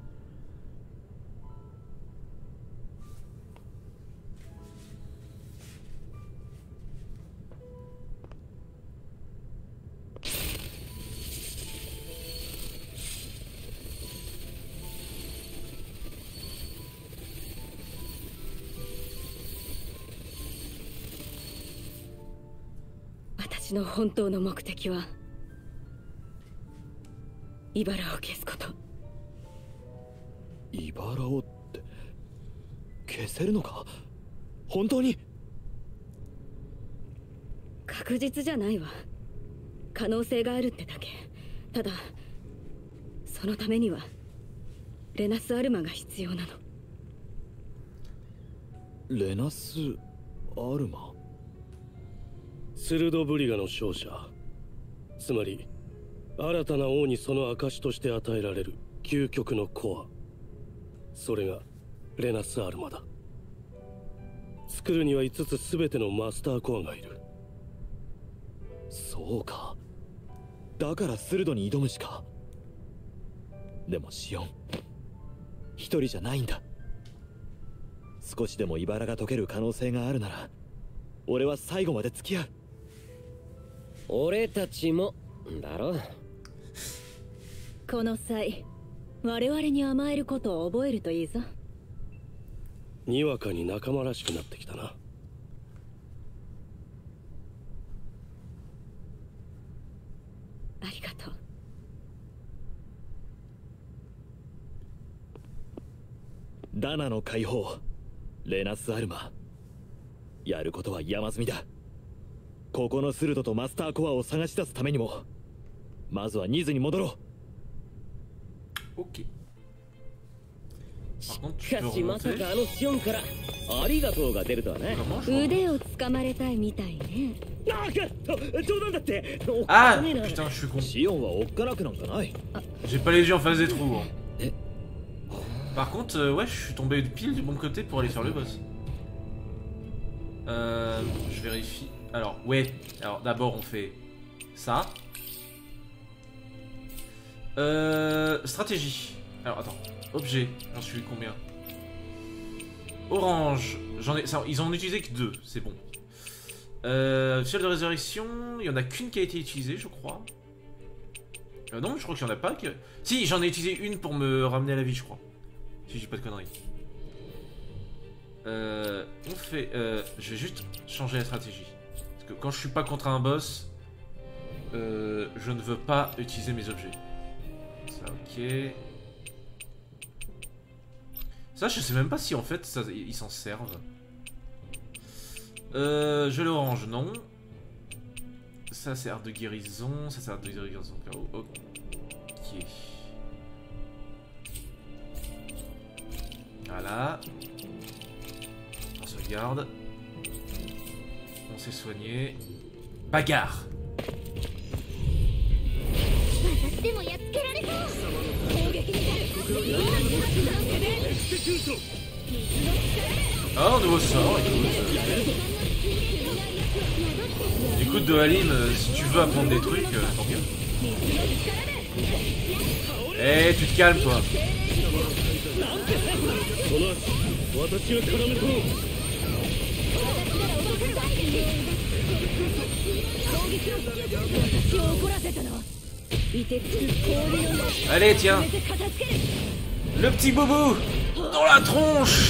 私の本当の目的は茨を消すこと。 茨をって消せるのか。本当に。 確実じゃないわ。可能性があるってだけ。ただそのためにはレナス・アルマが必要なの。 レナス・アルマ。 スルドブリガの勝者、つまり新たな王にその証として与えられる究極のコア、それがレナス・アルマだ。作るには5つ全てのマスターコアがいる。 そうか。だからスルドに挑むしか。でもシオン一人じゃないんだ。少しでも茨が解ける可能性があるなら俺は最後まで付き合う。 俺たちもだろ。 この際我々に甘えることを覚えるといいぞ。 にわかに仲間らしくなってきたな。 ありがとう。 ダナの解放、レナス・アルマ。やることは山積みだ。ここのスルドとマスターコアを探し出すためにもまずはニズに戻ろう。 Ok. Par し contre, tu か peux しまさ remonter. かあのシオンからありがとうが出るとはね。 Comment je 腕をつかまれたいみたいね。 冗談だって。 Ah putain, je suis con. シオンはおっかなくなんかない。 J'ai pas les yeux en face des trous. Hein. Par contre, ouais, je suis tombé pile du bon côté pour aller faire le boss. Je vérifie. Alors, ouais. Alors, d'abord, on fait ça. Stratégie. Alors, attends. Objet. J'en suis combien? Orange. J'en ai... Ils en ont utilisé que 2. C'est bon. Fiole de résurrection. Il n'y en a qu'une qui a été utilisée, je crois. Non, je crois qu'il n'y en a pas. Si, j'en ai utilisé une pour me ramener à la vie, je crois. Si j'ai pas de conneries. On fait... je vais juste changer la stratégie. Parce que quand je suis pas contre un boss, je ne veux pas utiliser mes objets. Ça, ok. Ça, je sais même pas si en fait ça, ils s'en servent. Je l'orange, non. Ça, c'est art de guérison. Ça, c'est art de guérison. Ok. Voilà. On se regarde. On s'est soigné. Bagarre. Oh, nouveau sort, écoute de Halim, si tu veux apprendre des trucs, tant bien. Eh, tu te calmes, toi. Allez, tiens. Le petit bobo dans la tronche.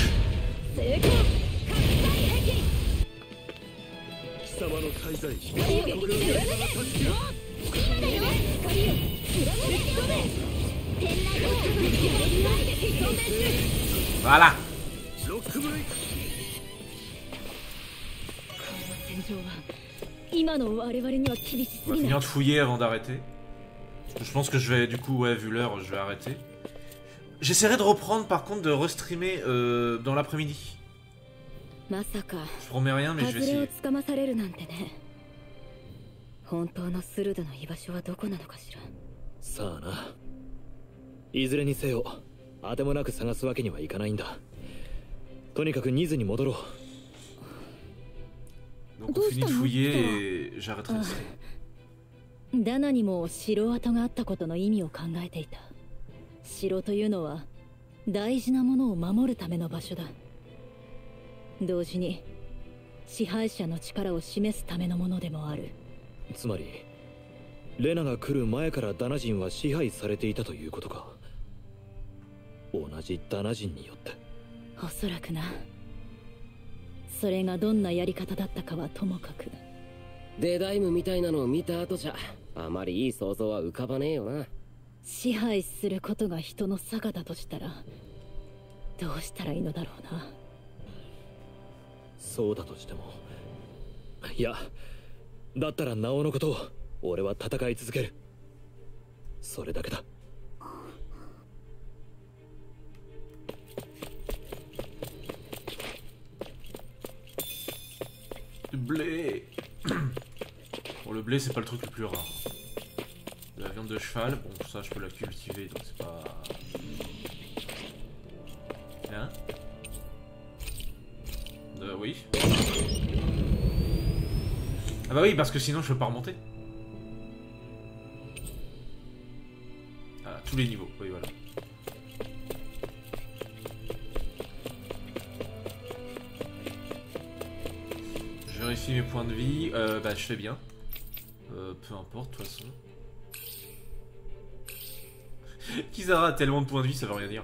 Voilà. On va finir de fouiller avant d'arrêter. Je pense que je vais, du coup, ouais, vu l'heure, je vais arrêter. J'essaierai de reprendre, par contre, de restreamer dans l'après-midi. Je promets rien, mais je vais essayer. さあな。いずれにせよ、あてもなく探すわけにはいかないんだ。とにかくニズに戻ろう。 Donc on finit de fouiller et j'arrêterai ici. ダナにも城跡があったことの意味を考えていた。城というのは大事なものを守るための場所だ。同時に支配者の力を示すためのものでもある。 つまりレナが来る前からダナ人は支配されていたということか。同じダナ人によって。 おそらくな。それがどんなやり方だったかはともかく。 デダイムみたいなのを見た後じゃあまりいい想像は浮かばねえよな。 支配することが人の性だとしたらどうしたらいいのだろうな。 そうだとしても、いや、だったらなおのことを俺は戦い続ける。それだけだ。 Le blé. Bon, le blé c'est pas le truc le plus rare. De la viande de cheval, bon ça je peux la cultiver donc c'est pas... Hein? Oui. Ah bah oui parce que sinon je peux pas remonter. Ah, tous les niveaux, oui voilà. Je vérifie mes points de vie, bah je fais bien. Peu importe de toute façon. Kizara a tellement de points de vie, ça veut rien dire.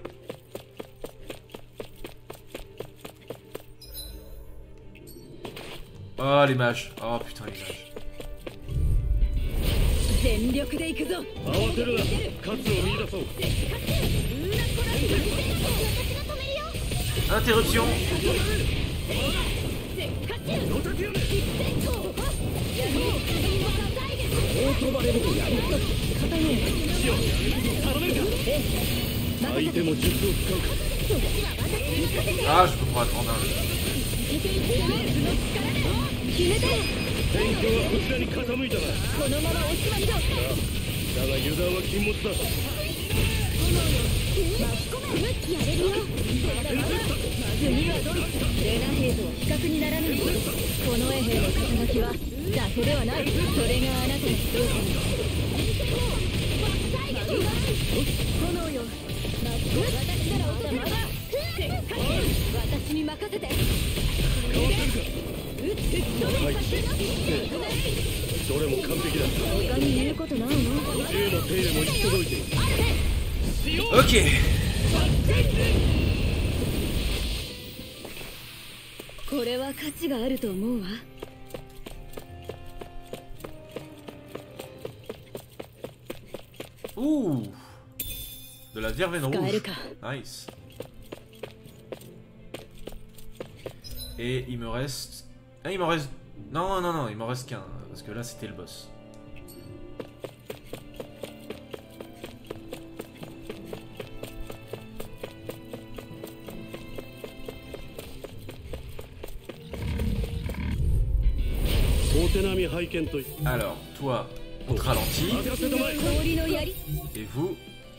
Oh les mages, oh putain les mages. Interruption. Ah je peux pas attendre un... 次はドイツ。レナ兵とは比較にならない。この衛兵の肩書きはだけではない。それがあなたの強さに。炎よ。私ならまだ。私に任せて。 どれも完璧だ。 他に言うことないの？ 銃の手入れも行き届いている。 Ok. Ouh. De la verveine rouge. Nice. Et il me reste... Ah, il me reste... Non, non, non, il m'en reste qu'un. Parce que là, c'était le boss. Alors, toi, on te ralentit. Et vous...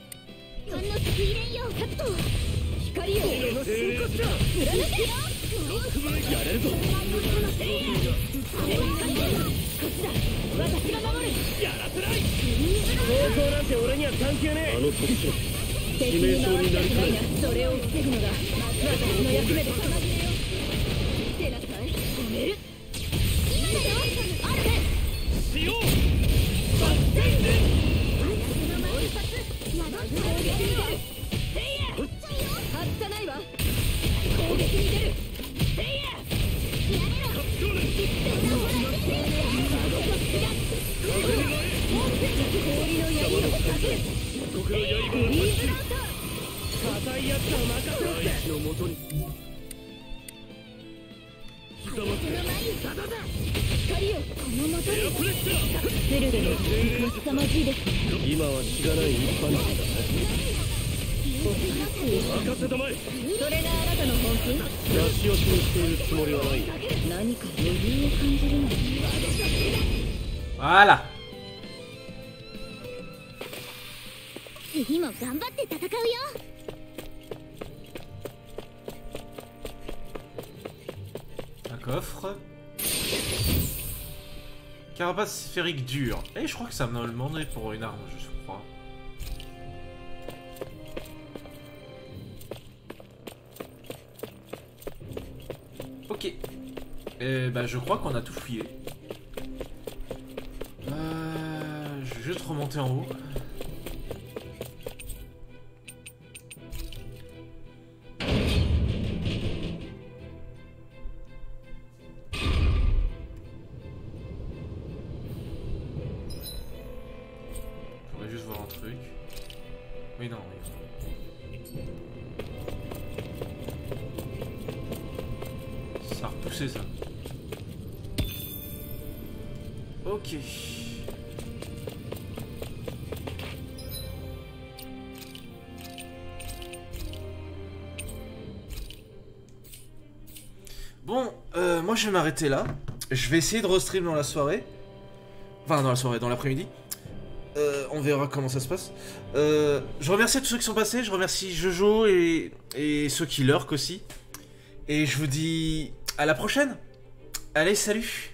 Voilà. 次も頑張って戦うよ。 Un coffre. Carapace sphérique dure. Et je crois que ça me le demandait pour une arme, je crois. Ok. Et bah je crois qu'on a tout fouillé. Je vais juste remonter en haut. Mais non, ça a repoussé ça. Ok. Bon, moi je vais m'arrêter là. Je vais essayer de restream dans la soirée. Enfin, dans la soirée, dans l'après-midi. On verra comment ça se passe. Je remercie tous ceux qui sont passés. Je remercie Jojo et ceux qui lurkent aussi. Et je vous dis à la prochaine. Allez, salut.